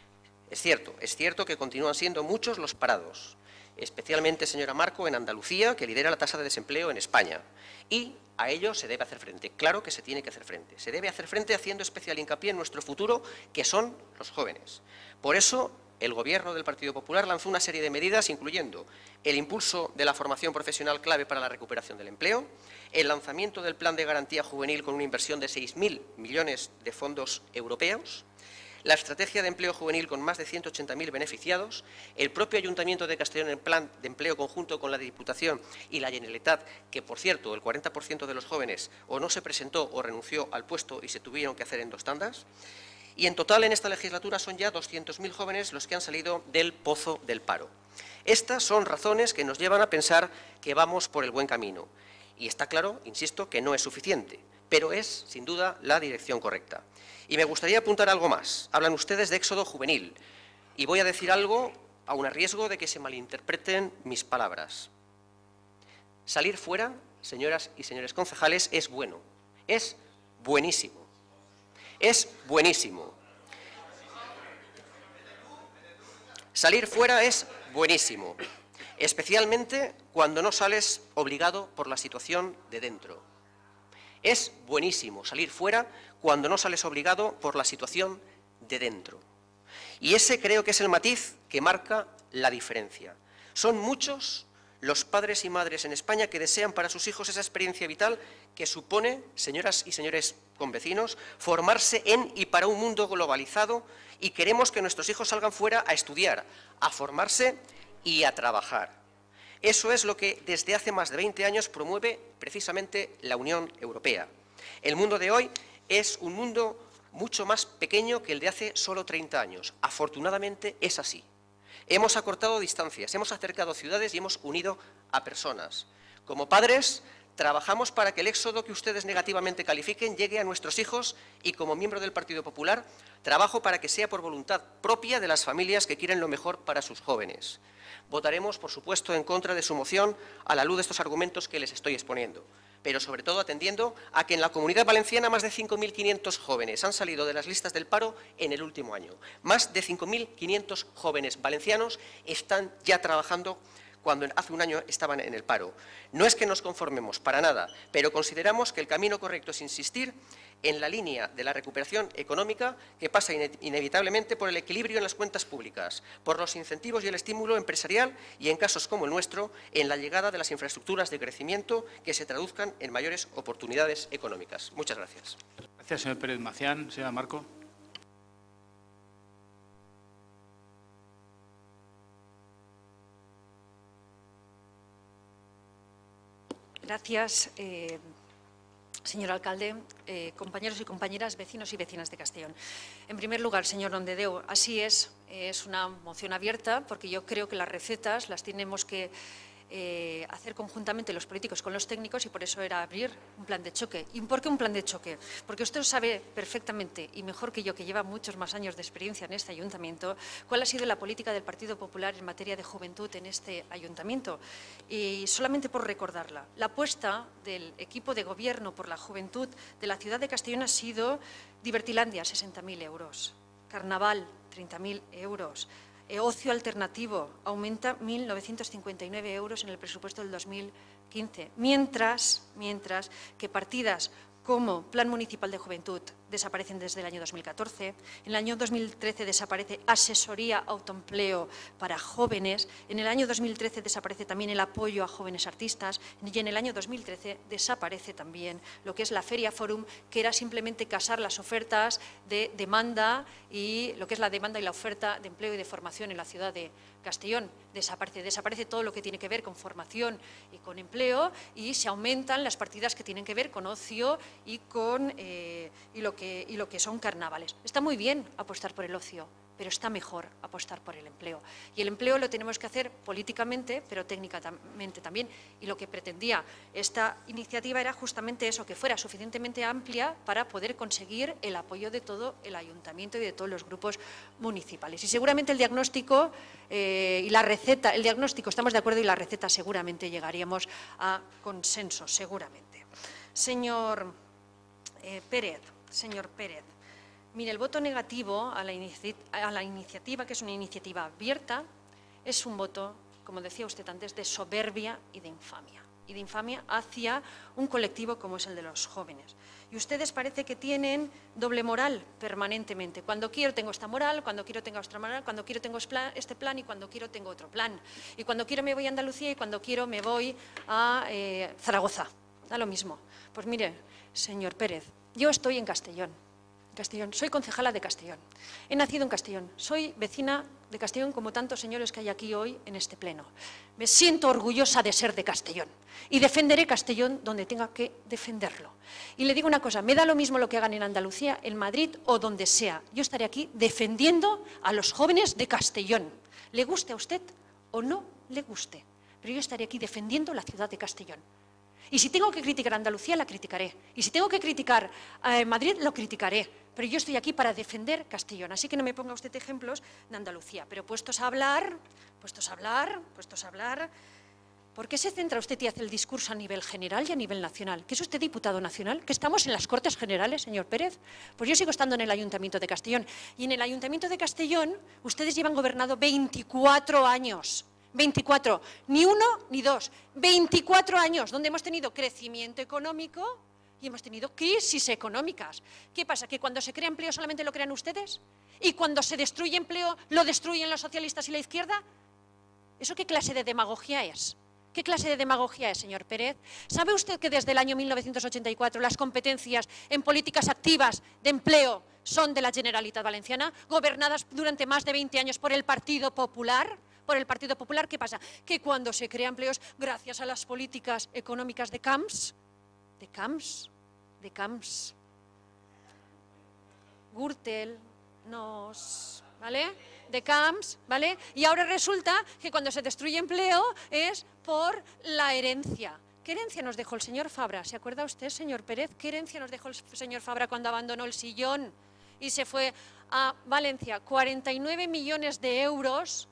es cierto, es cierto que continúan siendo muchos los parados, especialmente, señora Marco, en Andalucía, que lidera la tasa de desempleo en España. Y a ello se debe hacer frente. Claro que se tiene que hacer frente. Se debe hacer frente haciendo especial hincapié en nuestro futuro, que son los jóvenes. Por eso el Gobierno del Partido Popular lanzó una serie de medidas, incluyendo el impulso de la formación profesional clave para la recuperación del empleo, el lanzamiento del Plan de Garantía Juvenil con una inversión de seis mil millones de fondos europeos, la estrategia de empleo juvenil con más de ciento ochenta mil beneficiados, el propio Ayuntamiento de Castellón en plan de empleo conjunto con la Diputación y la Generalitat, que, por cierto, el cuarenta por ciento de los jóvenes o no se presentó o renunció al puesto y se tuvieron que hacer en dos tandas. Y en total, en esta legislatura, son ya doscientos mil jóvenes los que han salido del pozo del paro. Estas son razones que nos llevan a pensar que vamos por el buen camino. Y está claro, insisto, que no es suficiente, pero es, sin duda, la dirección correcta. Y me gustaría apuntar algo más. Hablan ustedes de éxodo juvenil. Y voy a decir algo, aun a riesgo de que se malinterpreten mis palabras. Salir fuera, señoras y señores concejales, es bueno. Es buenísimo. Es buenísimo. Salir fuera es buenísimo, especialmente cuando no sales obligado por la situación de dentro. Es buenísimo salir fuera cuando no sales obligado por la situación de dentro. Y ese creo que es el matiz que marca la diferencia. Son muchos los padres y madres en España que desean para sus hijos esa experiencia vital que supone, señoras y señores convecinos, formarse en y para un mundo globalizado, y queremos que nuestros hijos salgan fuera a estudiar, a formarse y a trabajar. Eso es lo que desde hace más de veinte años promueve precisamente la Unión Europea. El mundo de hoy es un mundo mucho más pequeño que el de hace solo treinta años. Afortunadamente es así. Hemos acortado distancias, hemos acercado ciudades y hemos unido a personas. Como padres, trabajamos para que el éxodo que ustedes negativamente califiquen llegue a nuestros hijos, y como miembro del Partido Popular, trabajo para que sea por voluntad propia de las familias que quieren lo mejor para sus jóvenes. Votaremos, por supuesto, en contra de su moción a la luz de estos argumentos que les estoy exponiendo, pero sobre todo atendiendo a que en la Comunidad Valenciana más de cinco mil quinientos jóvenes han salido de las listas del paro en el último año. Más de cinco mil quinientos jóvenes valencianos están ya trabajando cuando hace un año estaban en el paro. No es que nos conformemos, para nada, pero consideramos que el camino correcto es insistir en la línea de la recuperación económica, que pasa inevitablemente por el equilibrio en las cuentas públicas, por los incentivos y el estímulo empresarial y, en casos como el nuestro, en la llegada de las infraestructuras de crecimiento que se traduzcan en mayores oportunidades económicas. Muchas gracias. Gracias, señor Pérez Macián. Señora Marco. Gracias, eh, señor alcalde, eh, compañeros y compañeras, vecinos y vecinas de Castellón. En primer lugar, señor Nomdedeu, así es, es una moción abierta, porque yo creo que las recetas las tenemos que eh, hacer conjuntamente los políticos con los técnicos, y por eso era abrir un plan de choque. ¿Y por qué un plan de choque? Porque usted sabe perfectamente, y mejor que yo, que lleva muchos más años de experiencia en este ayuntamiento, cuál ha sido la política del Partido Popular en materia de juventud en este ayuntamiento. Y solamente por recordarla, la apuesta del equipo de gobierno por la juventud de la ciudad de Castellón ha sido Divertilandia, sesenta mil euros, Carnaval, treinta mil euros, Eh, ocio alternativo aumenta mil novecientos cincuenta y nueve euros en el presupuesto del dos mil quince, mientras, mientras que partidas como Plan Municipal de Juventud desaparecen desde el año dos mil catorce, en el año dos mil trece desaparece asesoría autoempleo para jóvenes, en el año dos mil trece desaparece también el apoyo a jóvenes artistas, y en el año dos mil trece desaparece también lo que es la Feria Forum, que era simplemente casar las ofertas de demanda y lo que es la demanda y la oferta de empleo y de formación en la ciudad de Castellón. Desaparece, desaparece todo lo que tiene que ver con formación y con empleo, y se aumentan las partidas que tienen que ver con ocio y con eh, y lo que y lo que son carnavales. Está muy bien apostar por el ocio, pero está mejor apostar por el empleo. Y el empleo lo tenemos que hacer políticamente, pero técnicamente también. Y lo que pretendía esta iniciativa era justamente eso, que fuera suficientemente amplia para poder conseguir el apoyo de todo el ayuntamiento y de todos los grupos municipales. Y seguramente el diagnóstico eh, y la receta, el diagnóstico estamos de acuerdo, y la receta seguramente llegaríamos a consenso, seguramente. Señor eh, Pérez, señor Pérez. Mire, el voto negativo a la, a la iniciativa, que es una iniciativa abierta, es un voto, como decía usted antes, de soberbia y de infamia. y de infamia hacia un colectivo como es el de los jóvenes. Y ustedes parece que tienen doble moral permanentemente. Cuando quiero tengo esta moral, cuando quiero tengo otra moral, cuando quiero tengo este plan y cuando quiero tengo otro plan. Y cuando quiero me voy a Andalucía y cuando quiero me voy a eh, Zaragoza. Da lo mismo. Pues mire, señor Pérez, yo estoy en Castellón. Castellón. Soy concejala de Castellón. He nacido en Castellón. Soy vecina de Castellón como tantos señores que hay aquí hoy en este pleno. Me siento orgullosa de ser de Castellón y defenderé Castellón donde tenga que defenderlo. Y le digo una cosa, me da lo mismo lo que hagan en Andalucía, en Madrid o donde sea. Yo estaré aquí defendiendo a los jóvenes de Castellón. Le guste a usted o no le guste, pero yo estaré aquí defendiendo la ciudad de Castellón. Y si tengo que criticar a Andalucía, la criticaré. Y si tengo que criticar a Madrid, lo criticaré. Pero yo estoy aquí para defender Castellón. Así que no me ponga usted ejemplos de Andalucía. Pero puestos a hablar, puestos a hablar, puestos a hablar, ¿por qué se centra usted y hace el discurso a nivel general y a nivel nacional? ¿Que es usted diputado nacional? ¿Que estamos en las Cortes Generales, señor Pérez? Pues yo sigo estando en el Ayuntamiento de Castellón. Y en el Ayuntamiento de Castellón, ustedes llevan gobernado veinticuatro años. veinticuatro, ni uno ni dos, veinticuatro años, donde hemos tenido crecimiento económico y hemos tenido crisis económicas. ¿Qué pasa? ¿Que cuando se crea empleo solamente lo crean ustedes? ¿Y cuando se destruye empleo lo destruyen los socialistas y la izquierda? ¿Eso qué clase de demagogia es? ¿Qué clase de demagogia es, señor Pérez? ¿Sabe usted que desde el año mil novecientos ochenta y cuatro las competencias en políticas activas de empleo son de la Generalitat Valenciana, gobernadas durante más de veinte años por el Partido Popular? Por el Partido Popular, ¿qué pasa? Que cuando se crean empleos, gracias a las políticas económicas de Camps, de Camps, de Camps, Gürtel, nos, ¿vale? De Camps, ¿vale? Y ahora resulta que cuando se destruye empleo es por la herencia. ¿Qué herencia nos dejó el señor Fabra? ¿Se acuerda usted, señor Pérez? ¿Qué herencia nos dejó el señor Fabra cuando abandonó el sillón y se fue a Valencia? cuarenta y nueve millones de euros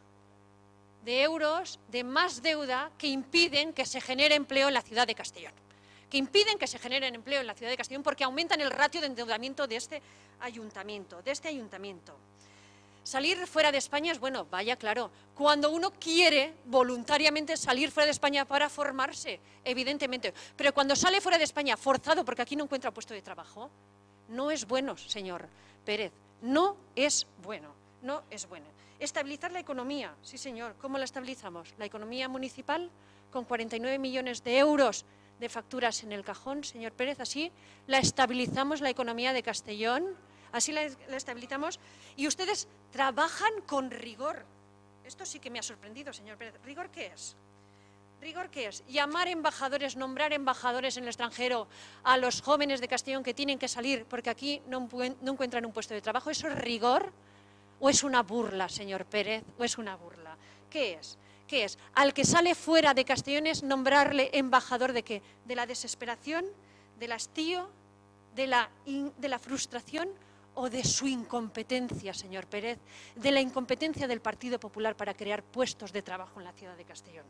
de euros de más deuda que impiden que se genere empleo en la ciudad de Castellón. Que impiden que se genere empleo en la ciudad de Castellón porque aumentan el ratio de endeudamiento de este ayuntamiento, de este ayuntamiento. Salir fuera de España es bueno, vaya, claro. Cuando uno quiere voluntariamente salir fuera de España para formarse, evidentemente. Pero cuando sale fuera de España forzado porque aquí no encuentra puesto de trabajo, no es bueno, señor Pérez. No es bueno, no es bueno. Estabilizar la economía, sí señor. ¿Cómo la estabilizamos? La economía municipal con cuarenta y nueve millones de euros de facturas en el cajón, señor Pérez, así la estabilizamos la economía de Castellón, así la, la estabilizamos y ustedes trabajan con rigor. Esto sí que me ha sorprendido, señor Pérez. ¿Rigor qué es? ¿Rigor qué es? Llamar embajadores, nombrar embajadores en el extranjero a los jóvenes de Castellón que tienen que salir porque aquí no, no encuentran un puesto de trabajo. ¿Eso es rigor? ¿O es una burla, señor Pérez? ¿O es una burla? ¿Qué es? ¿Qué es? Al que sale fuera de Castellón es nombrarle embajador ¿de qué? ¿De la desesperación? ¿Del hastío? ¿De la, in, de la frustración? ¿O de su incompetencia, señor Pérez? ¿De la incompetencia del Partido Popular para crear puestos de trabajo en la ciudad de Castellón?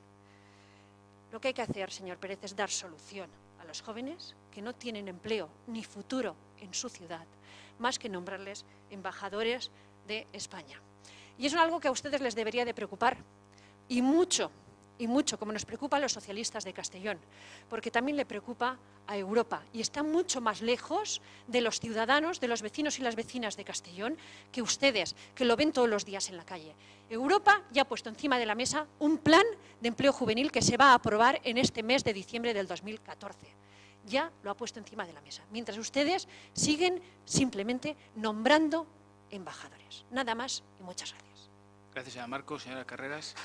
Lo que hay que hacer, señor Pérez, es dar solución a los jóvenes que no tienen empleo ni futuro en su ciudad, más que nombrarles embajadores de España. Y eso es algo que a ustedes les debería de preocupar, y mucho, y mucho, como nos preocupa a los socialistas de Castellón, porque también le preocupa a Europa, y está mucho más lejos de los ciudadanos, de los vecinos y las vecinas de Castellón, que ustedes, que lo ven todos los días en la calle. Europa ya ha puesto encima de la mesa un plan de empleo juvenil que se va a aprobar en este mes de diciembre del dos mil catorce. Ya lo ha puesto encima de la mesa, mientras ustedes siguen simplemente nombrando embajadores. Nada más y muchas gracias. Gracias, señora Marcos. Señora Carreras.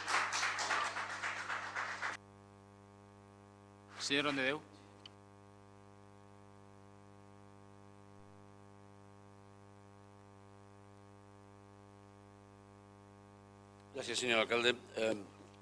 Señor Ondedeu. Gràcies, senyor alcalde. Eh,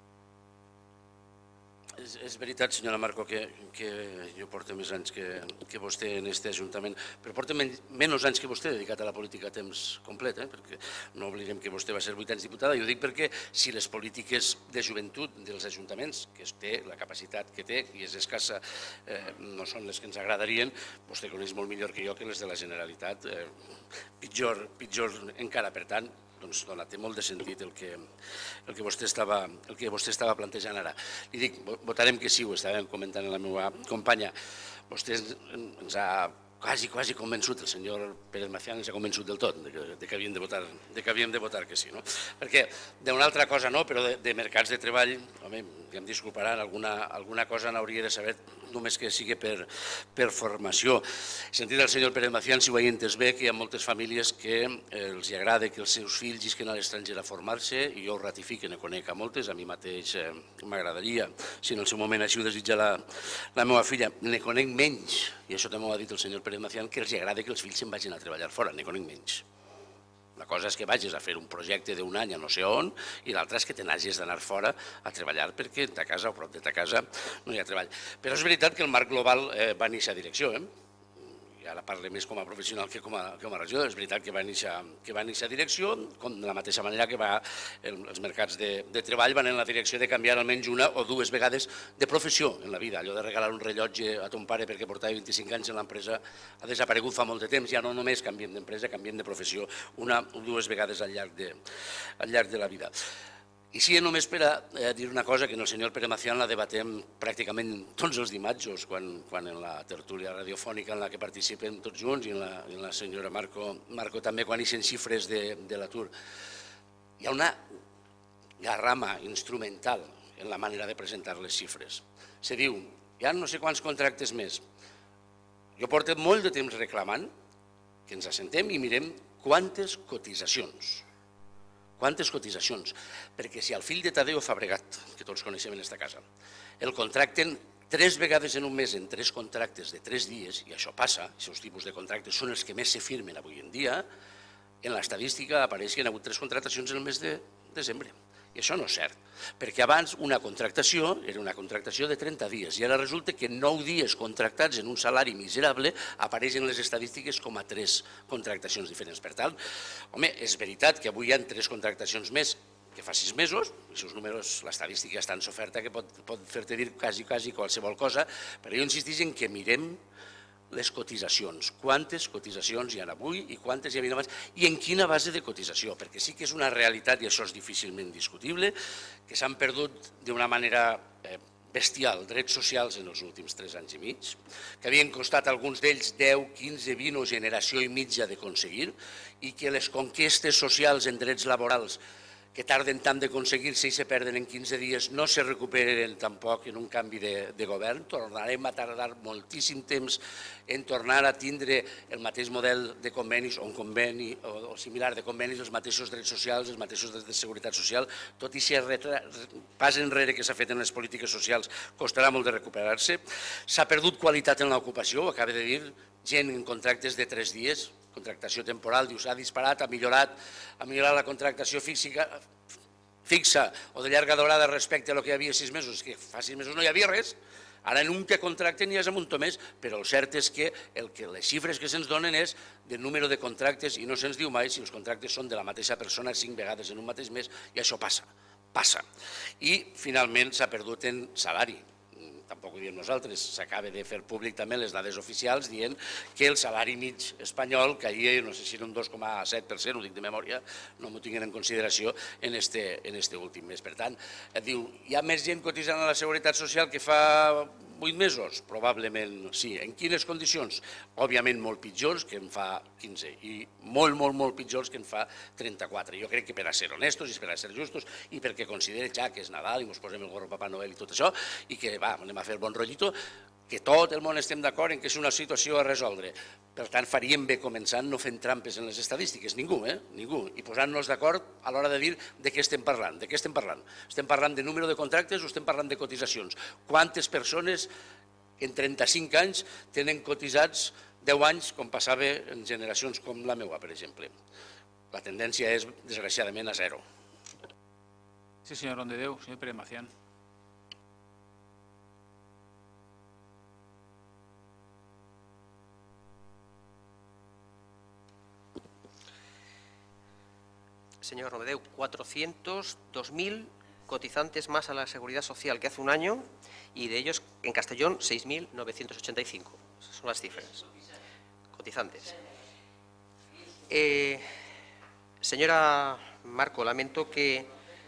és, és veritat, senyora Marco, que, que jo porto més anys que, que vostè en aquest Ajuntament, però porto men, menys anys que vostè dedicat a la política a temps complet, eh, perquè no oblidem que vostè va ser vuit anys diputada. Jo dic perquè si les polítiques de joventut dels ajuntaments, que té la capacitat que té i és escassa, eh, no són les que ens agradarien, vostè coneix molt millor que jo que les de la Generalitat, eh, pitjor, pitjor encara. Per tant, doncs dona, té molt de sentit el que, el que, vostè estava, el que vostè estava plantejant ara. Li dic, votarem que sí, ho estàvem comentant amb la meva companya. Vostè ens ha quasi, quasi convençut, el senyor Pérez Macián ens ha convençut del tot de que, de que, havíem, de votar, de que havíem de votar que sí. No? Perquè d'una altra cosa no, però de, de mercats de treball, home, ja em disculparan, alguna, alguna cosa n'hauria de saber, només que sigui per, per formació. He sentit al senyor Pérez Macián, si ho he entès bé, que hi ha moltes famílies que els agrada que els seus fills isquen a l'estranger a formar-se, i jo ho ratifico, ne conec a moltes, a mi mateix eh, m'agradaria, si en el seu moment així ho desitja la, la meva filla, ne conec menys, i això també ho ha dit el senyor Pérez Macián, que els agrada que els fills se'n vagin a treballar fora, ne conec menys. La cosa és que vagis a fer un projecte d'un any a no sé on, i l'altra és que te n'hagis d'anar fora a treballar perquè a ta casa o prop de ta casa no hi ha treball. Però és veritat que el marc global eh, va en aquesta direcció, eh? I ara parlo més com a professional que com a, com a regidor, és veritat que va en aquesta direcció, com de la mateixa manera que va, el, els mercats de, de treball van en la direcció de canviar almenys una o dues vegades de professió en la vida. Allò de regalar un rellotge a ton pare perquè portava vint-i-cinc anys en l'empresa ha desaparegut fa molt de temps, ja no només canviem d'empresa, canviem de professió una o dues vegades al llarg de, al llarg de la vida. I sí, només per a eh, dir una cosa, que en el senyor Pérez Macián la debatem pràcticament tots els dimarts, quan, quan en la tertúlia radiofònica en la que participem tots junts, i en la, en la senyora Marco, Marco també, quan hi sent xifres de, de l'atur. Hi ha una garrama instrumental en la manera de presentar les xifres. Se diu, hi ha no sé quants contractes més. Jo porto molt de temps reclamant que ens assentem i mirem quantes cotitzacions. Quantes cotitzacions? Perquè si al fill de Tadeo Fabregat, que tots coneixem en aquesta casa, el contracten tres vegades en un mes en tres contractes de tres dies, i això passa, aquests tipus de contractes són els que més se firmen avui en dia, en l'estadística apareix que hi ha hagut tres contractacions en el mes de desembre. I això no és cert, perquè abans una contractació era una contractació de trenta dies i ara resulta que nou dies contractats en un salari miserable apareixen les estadístiques com a tres contractacions diferents. Per tant, home, és veritat que avui hi ha tres contractacions més que fa sis mesos, els seus números, l'estadística és tan soferta que pot, pot fer-te dir quasi, quasi qualsevol cosa, però jo insistix en que mirem les cotitzacions, quantes cotitzacions hi ha avui i quantes hi havia abans i en quina base de cotització, perquè sí que és una realitat, i això és difícilment discutible, que s'han perdut d'una manera bestial drets socials en els últims tres anys i mig, que havien costat alguns d'ells deu, quinze, vint o generació i mitja d'aconseguir, i que les conquestes socials en drets laborals que tarden tant d'aconseguir-se i se perden en quinze dies, no se recuperen tampoc en un canvi de, de govern. Tornarem a tardar moltíssim temps en tornar a tindre el mateix model de convenis o un conveni o, o similar de convenis, els mateixos drets socials, els mateixos drets de seguretat social, tot i ser pas enrere que s'ha fet en les polítiques socials, costarà molt de recuperar-se. S'ha perdut qualitat en l'ocupació, ho acaba de dir, gent en contractes de tres dies, contractació temporal, diu, s'ha disparat, ha millorat, ha millorat la contractació fixa, fixa o de llarga durada respecte a lo que hi havia sis mesos, que fa sis mesos no hi havia res, ara en un que contracten hi ha un muntó més, però el cert és que, el que les xifres que se'ns donen és de número de contractes i no se'ns diu mai si els contractes són de la mateixa persona cinc vegades en un mateix mes, i això passa, passa. I finalment s'ha perdut en salari. Tampoc ho diem nosaltres, s'acaba de fer públic també les dades oficials dient que el salari mig espanyol caia, no sé si era un dos coma set per cent, ho dic de memòria, no m'ho tinguin en consideració en este últim mes. Per tant, diu, hi ha més gent cotitzant a la Seguretat Social que fa vuit mesos? Probablement sí. En quines condicions? Òbviament molt pitjors que en fa quinze i molt, molt, molt pitjors que en fa trenta-quatre. Jo crec que per a ser honestos i per a ser justos i perquè considere ja que és Nadal i ens posem el gorro Papà Noel i tot això i que va, anem a fer bon rotllito, que tot el món estem d'acord en que és una situació a resoldre. Per tant, faríem bé començant no fent trampes en les estadístiques, ningú, eh? Ningú, i posant-nos d'acord a l'hora de dir de què estem parlant. De què estem parlant? Estem parlant de número de contractes o estem parlant de cotitzacions? Quantes persones en trenta-cinc anys tenen cotitzats deu anys, com passava en generacions com la meva, per exemple? La tendència és, desgraciadament, a zero. Sí, senyor Rondedeu, senyor Pérez Macián. Señor Romedeu, cuatrocientos dos mil cotizantes más a la Seguridad Social que hace un año y de ellos en Castellón seis mil novecientos ochenta y cinco. Esas son las cifras. Cotizantes. Eh, señora Marco, lamento que,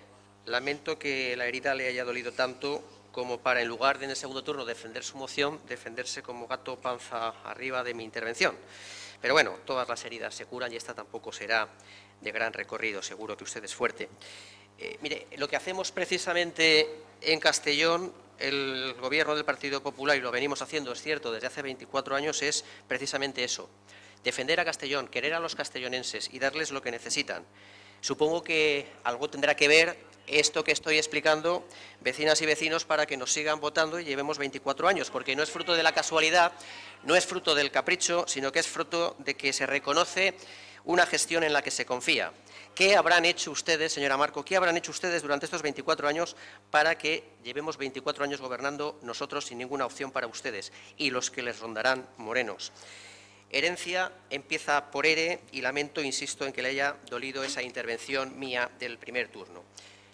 lamento que la herida le haya dolido tanto como para, en lugar de en el segundo turno defender su moción, defenderse como gato panza arriba de mi intervención. Pero bueno, todas las heridas se curan y esta tampoco será de gran recorrido, seguro que usted es fuerte. Eh, mire, lo que hacemos precisamente en Castellón, el Gobierno del Partido Popular, y lo venimos haciendo, es cierto, desde hace veinticuatro años, es precisamente eso: defender a Castellón, querer a los castellonenses y darles lo que necesitan. Supongo que algo tendrá que ver esto que estoy explicando, vecinas y vecinos, para que nos sigan votando y llevemos veinticuatro años, porque no es fruto de la casualidad, no es fruto del capricho, sino que es fruto de que se reconoce una gestión en la que se confía. ¿Qué habrán hecho ustedes, señora Marco, qué habrán hecho ustedes durante estos veinticuatro años para que llevemos veinticuatro años gobernando nosotros sin ninguna opción para ustedes y los que les rondarán morenos? Herencia empieza por ERE y lamento, insisto, en que le haya dolido esa intervención mía del primer turno.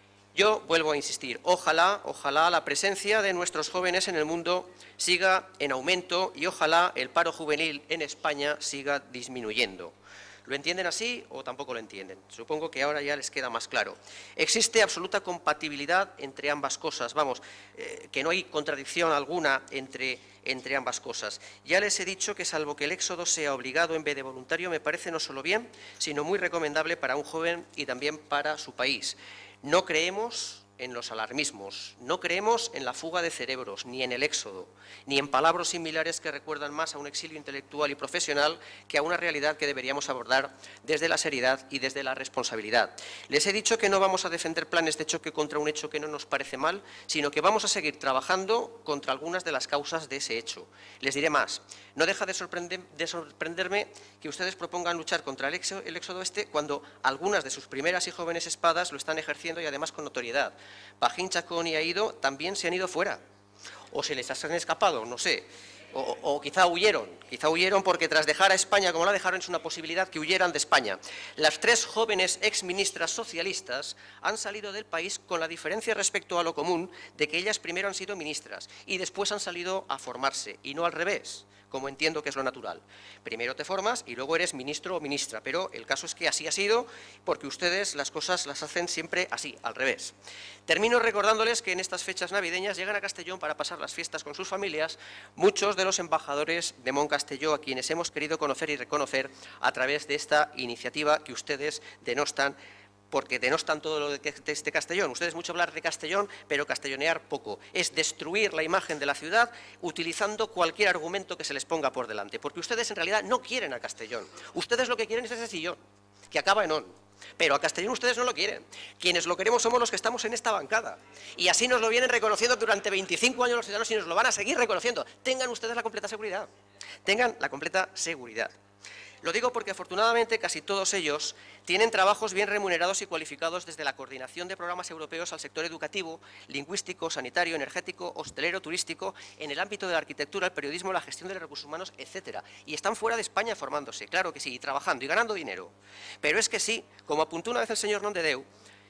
Yo vuelvo a insistir, ojalá, ojalá la presencia de nuestros jóvenes en el mundo siga en aumento y ojalá el paro juvenil en España siga disminuyendo. ¿Lo entienden así o tampoco lo entienden? Supongo que ahora ya les queda más claro. Existe absoluta compatibilidad entre ambas cosas, vamos, eh, que no hay contradicción alguna entre, entre ambas cosas. Ya les he dicho que, salvo que el éxodo sea obligado en vez de voluntario, me parece no solo bien, sino muy recomendable para un joven y también para su país. No creemos en los alarmismos, no creemos en la fuga de cerebros, ni en el éxodo, ni en palabras similares que recuerdan más a un exilio intelectual y profesional que a una realidad que deberíamos abordar desde la seriedad y desde la responsabilidad. Les he dicho que no vamos a defender planes de choque contra un hecho que no nos parece mal, sino que vamos a seguir trabajando contra algunas de las causas de ese hecho. Les diré más, no deja de, sorprender, de sorprenderme que ustedes propongan luchar contra el éxodo, el éxodo este cuando algunas de sus primeras y jóvenes espadas lo están ejerciendo y además con notoriedad. Pajín, Chacón y Aído también se han ido fuera, o se les han escapado, no sé, o, o quizá huyeron, quizá huyeron porque tras dejar a España como la dejaron es una posibilidad que huyeran de España. Las tres jóvenes exministras socialistas han salido del país con la diferencia respecto a lo común de que ellas primero han sido ministras y después han salido a formarse, y no al revés, como entiendo que es lo natural. Primero te formas y luego eres ministro o ministra, pero el caso es que así ha sido porque ustedes las cosas las hacen siempre así, al revés. Termino recordándoles que en estas fechas navideñas llegan a Castellón para pasar las fiestas con sus familias muchos de los embajadores de Mont Castelló, a quienes hemos querido conocer y reconocer a través de esta iniciativa que ustedes denostan, porque denostan todo lo de este Castellón. Ustedes mucho hablar de Castellón, pero castellonear poco. Es destruir la imagen de la ciudad utilizando cualquier argumento que se les ponga por delante, porque ustedes en realidad no quieren a Castellón. Ustedes lo que quieren es ese sillón, que acaba en on. Pero a Castellón ustedes no lo quieren. Quienes lo queremos somos los que estamos en esta bancada. Y así nos lo vienen reconociendo durante veinticinco años los ciudadanos y nos lo van a seguir reconociendo. Tengan ustedes la completa seguridad. Tengan la completa seguridad. Lo digo porque afortunadamente casi todos ellos tienen trabajos bien remunerados y cualificados, desde la coordinación de programas europeos al sector educativo, lingüístico, sanitario, energético, hostelero, turístico, en el ámbito de la arquitectura, el periodismo, la gestión de los recursos humanos, etcétera. Y están fuera de España formándose, claro que sí, y trabajando y ganando dinero. Pero es que sí, como apuntó una vez el señor Nondedeu,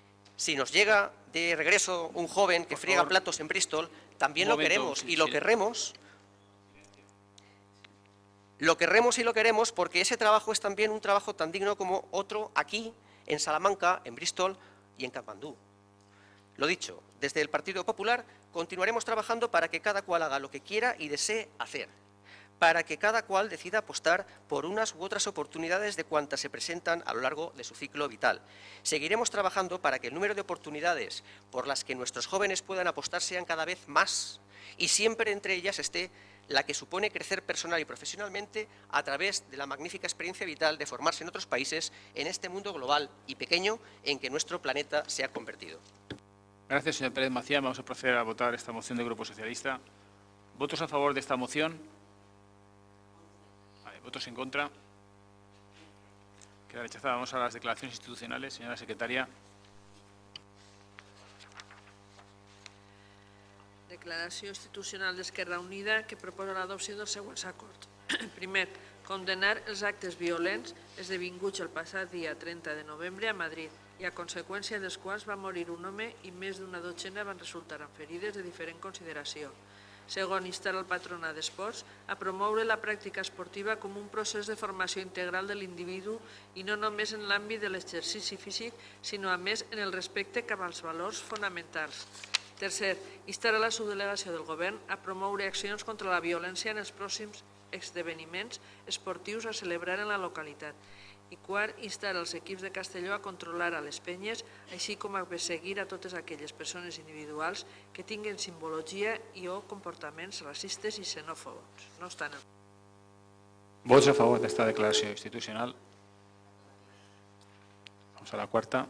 si nos llega de regreso un joven que friega platos en Bristol, también lo queremos y lo querremos. Lo queremos y lo queremos porque ese trabajo es también un trabajo tan digno como otro aquí, en Salamanca, en Bristol y en Katmandú. Lo dicho, desde el Partido Popular continuaremos trabajando para que cada cual haga lo que quiera y desee hacer, para que cada cual decida apostar por unas u otras oportunidades de cuantas se presentan a lo largo de su ciclo vital. Seguiremos trabajando para que el número de oportunidades por las que nuestros jóvenes puedan apostar sean cada vez más y siempre entre ellas esté la que supone crecer personal y profesionalmente a través de la magnífica experiencia vital de formarse en otros países en este mundo global y pequeño en que nuestro planeta se ha convertido. Gracias, señor Pérez Macía. Vamos a proceder a votar esta moción del Grupo Socialista. ¿Votos a favor de esta moción? Vale, ¿votos en contra? Queda rechazada. Vamos a las declaraciones institucionales. Señora secretaria. Declaració institucional d'Esquerra Unida que proposa l'adopció dels següents acords. Primer, condenar els actes violents esdevinguts el passat dia trenta de novembre a Madrid i a conseqüència dels quals va morir un home i més d'una dotzena van resultar ferides de diferent consideració. Segon, instar el patronat d'esports a promoure la pràctica esportiva com un procés de formació integral de l'individu i no només en l'àmbit de l'exercici físic, sinó a més en el respecte cap als valors fonamentals. Tercer, instar a la subdelegació del Govern a promoure accions contra la violència en els pròxims esdeveniments esportius a celebrar en la localitat. I quart, instar els equips de Castelló a controlar a les penyes, així com a perseguir a totes aquelles persones individuals que tinguen simbologia i o comportaments racistes i xenòfobs. No obstant. ¿Vots a favor de esta declaració institucional? Vamos a la cuarta.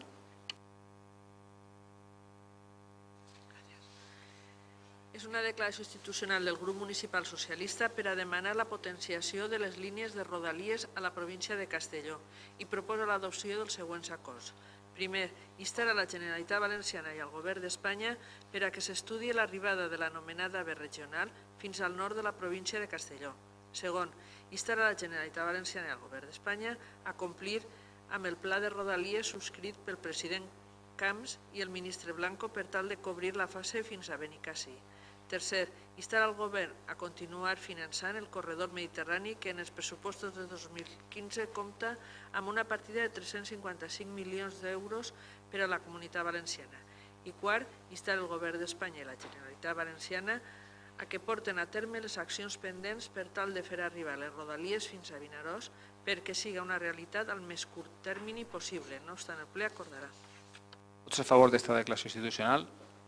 És una declaració institucional del grup municipal socialista per a demanar la potenciació de les línies de rodalies a la província de Castelló i proposa l'adopció dels següents acords. Primer, instar a la Generalitat Valenciana i al Govern d'Espanya per a que s'estudi l'arribada de l'anomenada A V E regional fins al nord de la província de Castelló. Segon, instar a la Generalitat Valenciana i al Govern d'Espanya a complir amb el pla de rodalies subscrit pel president Camps i el ministre Blanco per tal de cobrir la fase fins a Benicàssim. Tercer, instar al Govern a continuar finançant el corredor mediterrani que en els pressupostos de dos mil quinze compta amb una partida de tres-cents cinquanta-cinc milions d'euros per a la Comunitat Valenciana. I quart, instar el Govern d'Espanya i la Generalitat Valenciana a que porten a terme les accions pendents per tal de fer arribar les rodalies fins a Vinaròs perquè siga una realitat al més curt termini possible. No obstant, el ple acordarà. ¿Votos a favor de esta declaración institucional?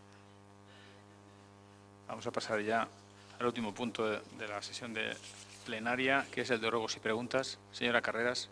Vamos a pasar ya al último punto de, de la sesión de plenaria, que es el de ruegos y preguntas. Señora Carreras.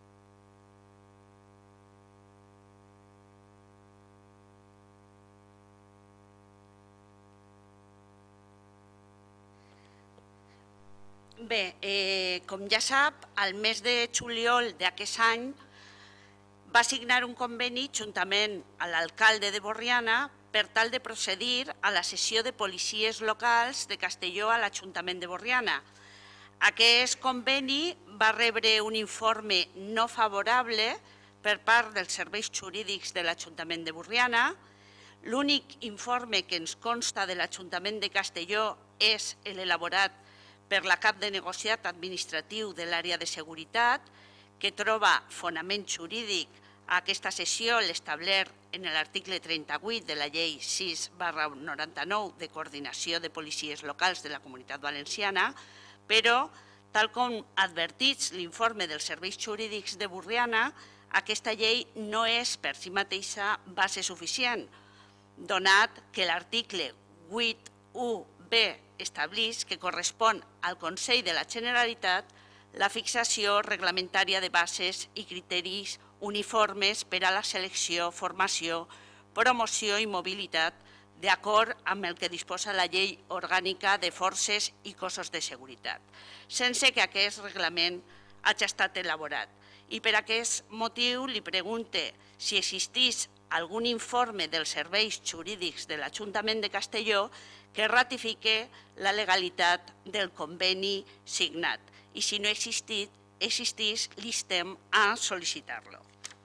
Bé, eh, com ja sap, al mes de juliol d'aquest any va signar un conveni juntament a l'alcalde de Borriana per tal de procedir a la cessió de policies locals de Castelló a l'Ajuntament de Borriana. Aquest conveni va rebre un informe no favorable per part dels serveis jurídics de l'Ajuntament de Borriana. L'únic informe que ens consta de l'Ajuntament de Castelló és l'elaborat per la cap de negociat administratiu de l'àrea de seguretat, que troba fonament jurídic a aquesta cessió l'establert en l'article trenta-vuit de la llei sis barra noranta-nou de coordinació de policies locals de la Comunitat Valenciana, però, tal com advertits l'informe dels serveis jurídics de Borriana, aquesta llei no és per si mateixa base suficient, donat que l'article vuit u b estableix que correspon al Consell de la Generalitat la fixació reglamentària de bases i criteris uniformes per a la selecció, formació, promoció i mobilitat d'acord amb el que disposa la Llei Orgànica de Forces i Cossos de Seguretat, sense que aquest reglament hagi estat elaborat. I per aquest motiu li pregunte si existís algun informe dels serveis jurídics de l'Ajuntament de Castelló que ratifique la legalitat del conveni signat. I si no existís, l'instem a sol·licitar-lo.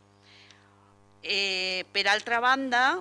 Per altra banda,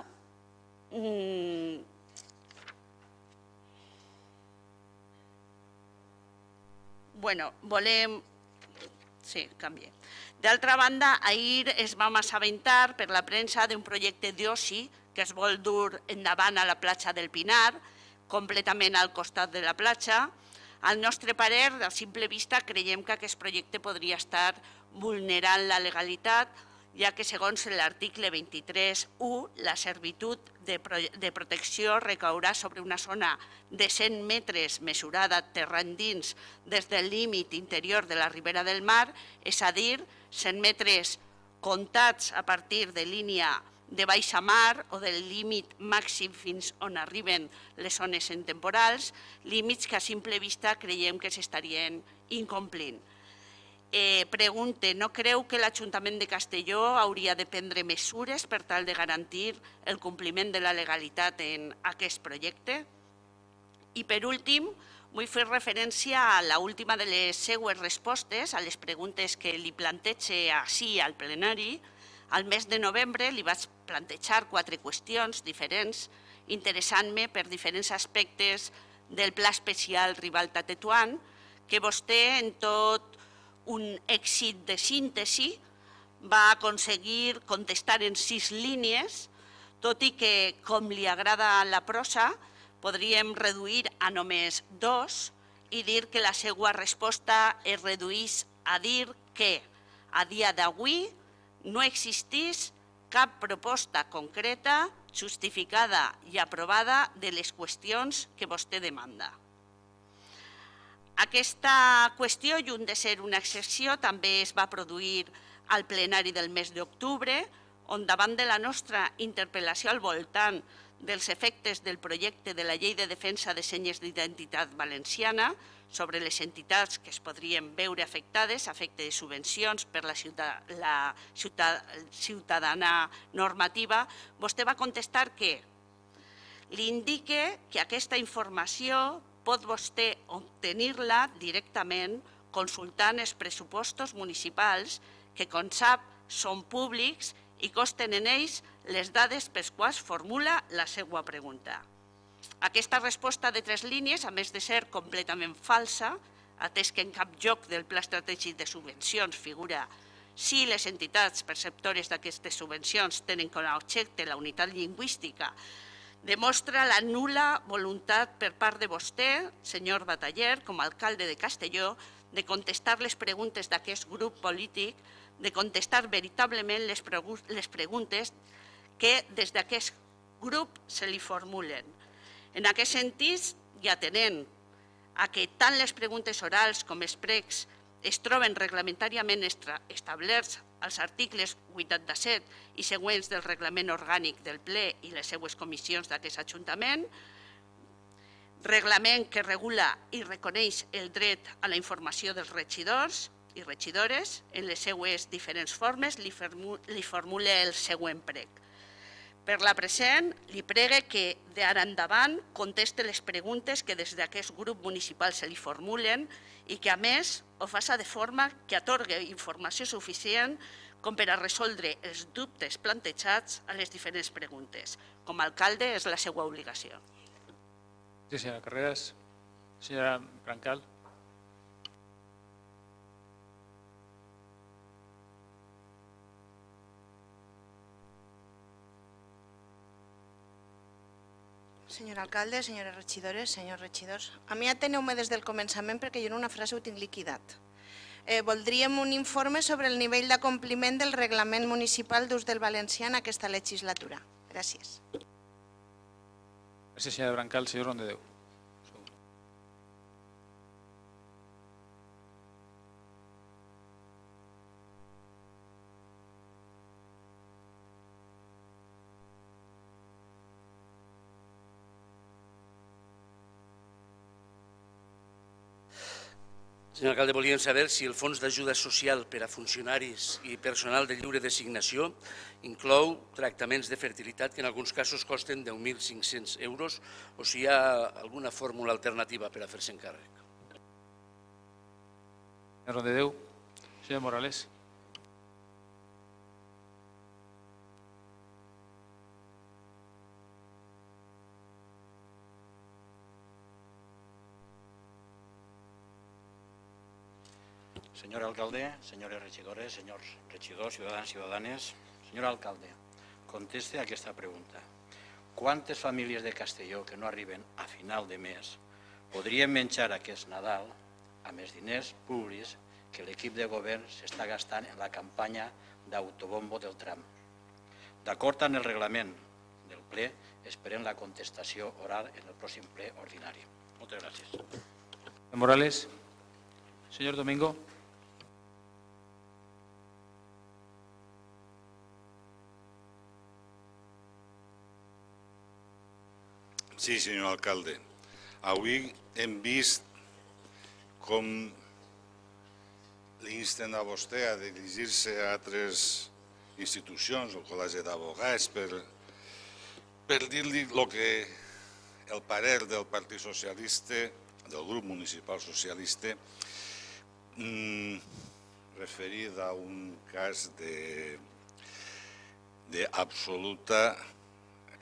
bueno, volem... Sí, canvie. D'altra banda, ahir es vam assabentar per la premsa d'un projecte d'oci que es vol dur endavant a la platja del Pinar, completament al costat de la platja. Al nostre parer, a simple vista, creiem que aquest projecte podria estar vulnerant la legalitat, ja que segons l'article vint-i-tres u, la servitud de protecció recaurà sobre una zona de cent metres mesurada terra endins des del límit interior de la ribera del mar, és a dir, cent metres comptats a partir de línia de baixa mar o del límit màxim fins on arriben les zones temporals, límits que a simple vista creiem que s'estarien incomplint. Pregunte, no creu que l'Ajuntament de Castelló hauria de prendre mesures per tal de garantir el compliment de la legalitat en aquest projecte? I per últim, vull fer referència a l'última de les seues respostes a les preguntes que li planteja així al plenari. Al mes de novembre li vaig plantejar quatre qüestions diferents, interessant-me per diferents aspectes del Pla Especial Ribalta-Tetuan, que vostè, en tot un èxit de síntesi, va aconseguir contestar en sis línies, tot i que, com li agrada la prosa, podríem reduir a només dos i dir que la seva resposta es redueix a dir que a dia d'avui no existís cap proposta concreta, justificada i aprovada de les qüestions que vostè demanda. Aquesta qüestió, lluny de ser una excepció, també es va produir al plenari del mes d'octubre, on davant de la nostra interpel·lació al voltant dels efectes del projecte de la Llei de Defensa de Senyes d'Identitat Valenciana sobre les entitats que es podrien veure afectades a efecte de subvencions per la ciutadana normativa, vostè va contestar que li indique que aquesta informació pot vostè obtenir-la directament consultant els pressupostos municipals que, com sap, són públics i costen en ells les dades per les quals formula la seva pregunta. Aquesta resposta de tres línies, a més de ser completament falsa, atès que en cap lloc del Pla Estratègic de Subvencions figura si les entitats perceptores d'aquestes subvencions tenen com a objecte la unitat lingüística, demostra la nul·la voluntat per part de vostè, senyor Bataller, com a alcalde de Castelló, de contestar les preguntes d'aquest grup polític, de contestar veritablement les preguntes que des d'aquest grup se li formulen. En aquest sentit, i atenent a que tant les preguntes orals com els pregs es troben reglamentàriament establerts als articles vuitanta-set i següents del reglament orgànic del ple i les seues comissions d'aquest Ajuntament, reglament que regula i reconeix el dret a la informació dels regidors i regidores en les seues diferents formes, li formula el següent prec. Per la present, li pregue que d'ara endavant conteste les preguntes que des d'aquest grup municipal se li formulen i que, a més, ho faci de forma que atorgui informació suficient com per a resoldre els dubtes plantejats a les diferents preguntes. Com a alcalde és la seva obligació. Sí, senyora Carreras. Senyora Brancal. Senyor alcalde, senyores regidores, senyors regidors, a mi ateneu-me des del començament perquè jo en una frase ho tinc liquidat. Voldríem un informe sobre el nivell d'acompliment del reglament municipal d'ús del valencià en aquesta legislatura. Gràcies. Gràcies, senyora Brancal. Senyor Rondedeu. Senyor alcalde, volíem saber si el fons d'ajuda social per a funcionaris i personal de lliure designació inclou tractaments de fertilitat que en alguns casos costen deu mil cinc-cents euros o si hi ha alguna fórmula alternativa per a fer-se'n càrrec. Senyor Rondedeu. Senyor Morales. Senyor alcalde, senyores regidores, senyors regidors, ciutadans i ciutadanes, senyor alcalde, conteste a aquesta pregunta. Quantes famílies de Castelló que no arriben a final de mes podrien menjar aquest Nadal amb els diners públics que l'equip de govern s'està gastant en la campanya d'autobombo del tram? D'acord amb el reglament del ple, esperem la contestació oral en el pròxim ple ordinari. Moltes gràcies. Senyor Morales. Senyor Domingo. Sí, senyor alcalde. Avui hem vist com l'insten a vostè a dirigir-se a altres institucions, el col·legi d'advocats, per, per dir-li el que el parer del Partit Socialista, del grup municipal socialista, mm, referit a un cas d'absoluta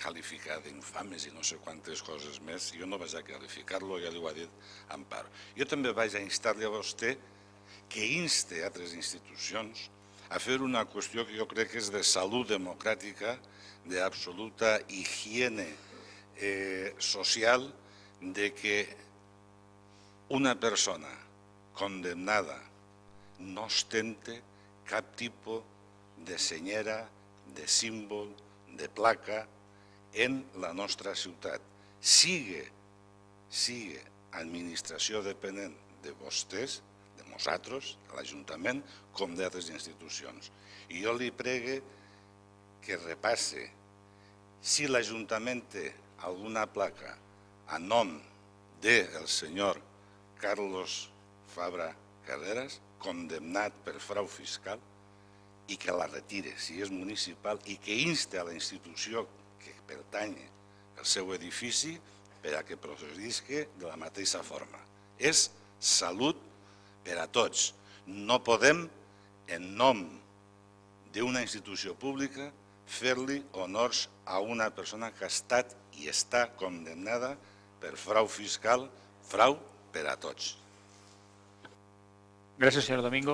qualificar d'infames i no sé quantes coses més. Jo no vaig a qualificar-lo, ja li ho ha dit Amparo. Jo també vaig a instar-li a vostè que inste a altres institucions a fer una qüestió que jo crec que és de salut democràtica, d'absoluta higiene eh, social, de que una persona condemnada no ostente cap tipus de senyera, de símbol, de placa en la nostra ciutat. Sigue, sigue administració dependent de vostès, de nosaltres, de l'Ajuntament, com d'altres institucions. I jo li pregue que repasse si l'Ajuntament té alguna placa a nom del senyor Carlos Fabra Carreras, condemnat per frau fiscal, i que la retire, si és municipal, i que inste a la institució que pertany al seu edifici per a que procedisca de la mateixa forma. És salut per a tots. No podem, en nom d'una institució pública, fer-li honors a una persona que ha estat i està condemnada per frau fiscal, frau per a tots. Gràcies, senyor Domingo.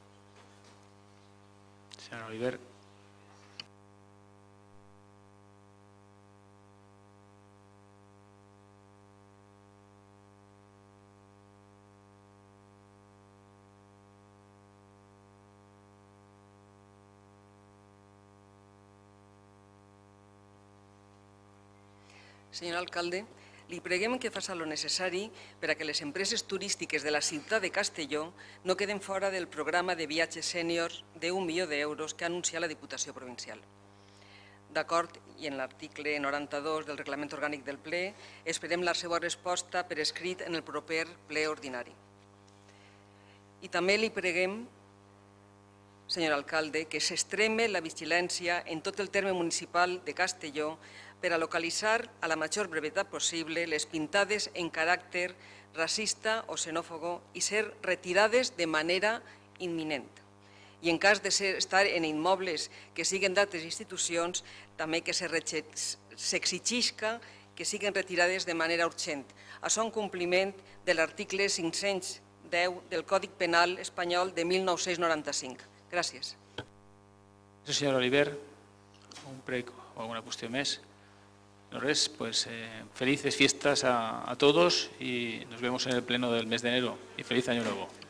Senyor Oliver. Senyor alcalde, li preguem que faci el necessari per a que les empreses turístiques de la ciutat de Castelló no queden fora del programa de viatges sèniors d'un milió d'euros que ha anunciat la Diputació Provincial. D'acord, i en l'article noranta-dos del Reglament Orgànic del Ple, esperem la seva resposta per escrit en el proper ple ordinari. I també li preguem, senyor alcalde, que s'extreme la vigilància en tot el terme municipal de Castelló per a localitzar a la major brevetat possible les pintades en caràcter racista o xenòfobo i ser retirades de manera imminent. I en cas de estar en immobles que siguin d'altres institucions, també que s'exigisca que siguin retirades de manera urgent. Això en compliment de l'article cinc-cents deu del Codi Penal espanyol de mil nou-cents noranta-cinc. Gràcies. Gràcies, senyor Oliver. Un prec o alguna qüestió més. No res, pues eh, felices fiestas a, a todos y nos vemos en el pleno del mes de enero y feliz año nuevo.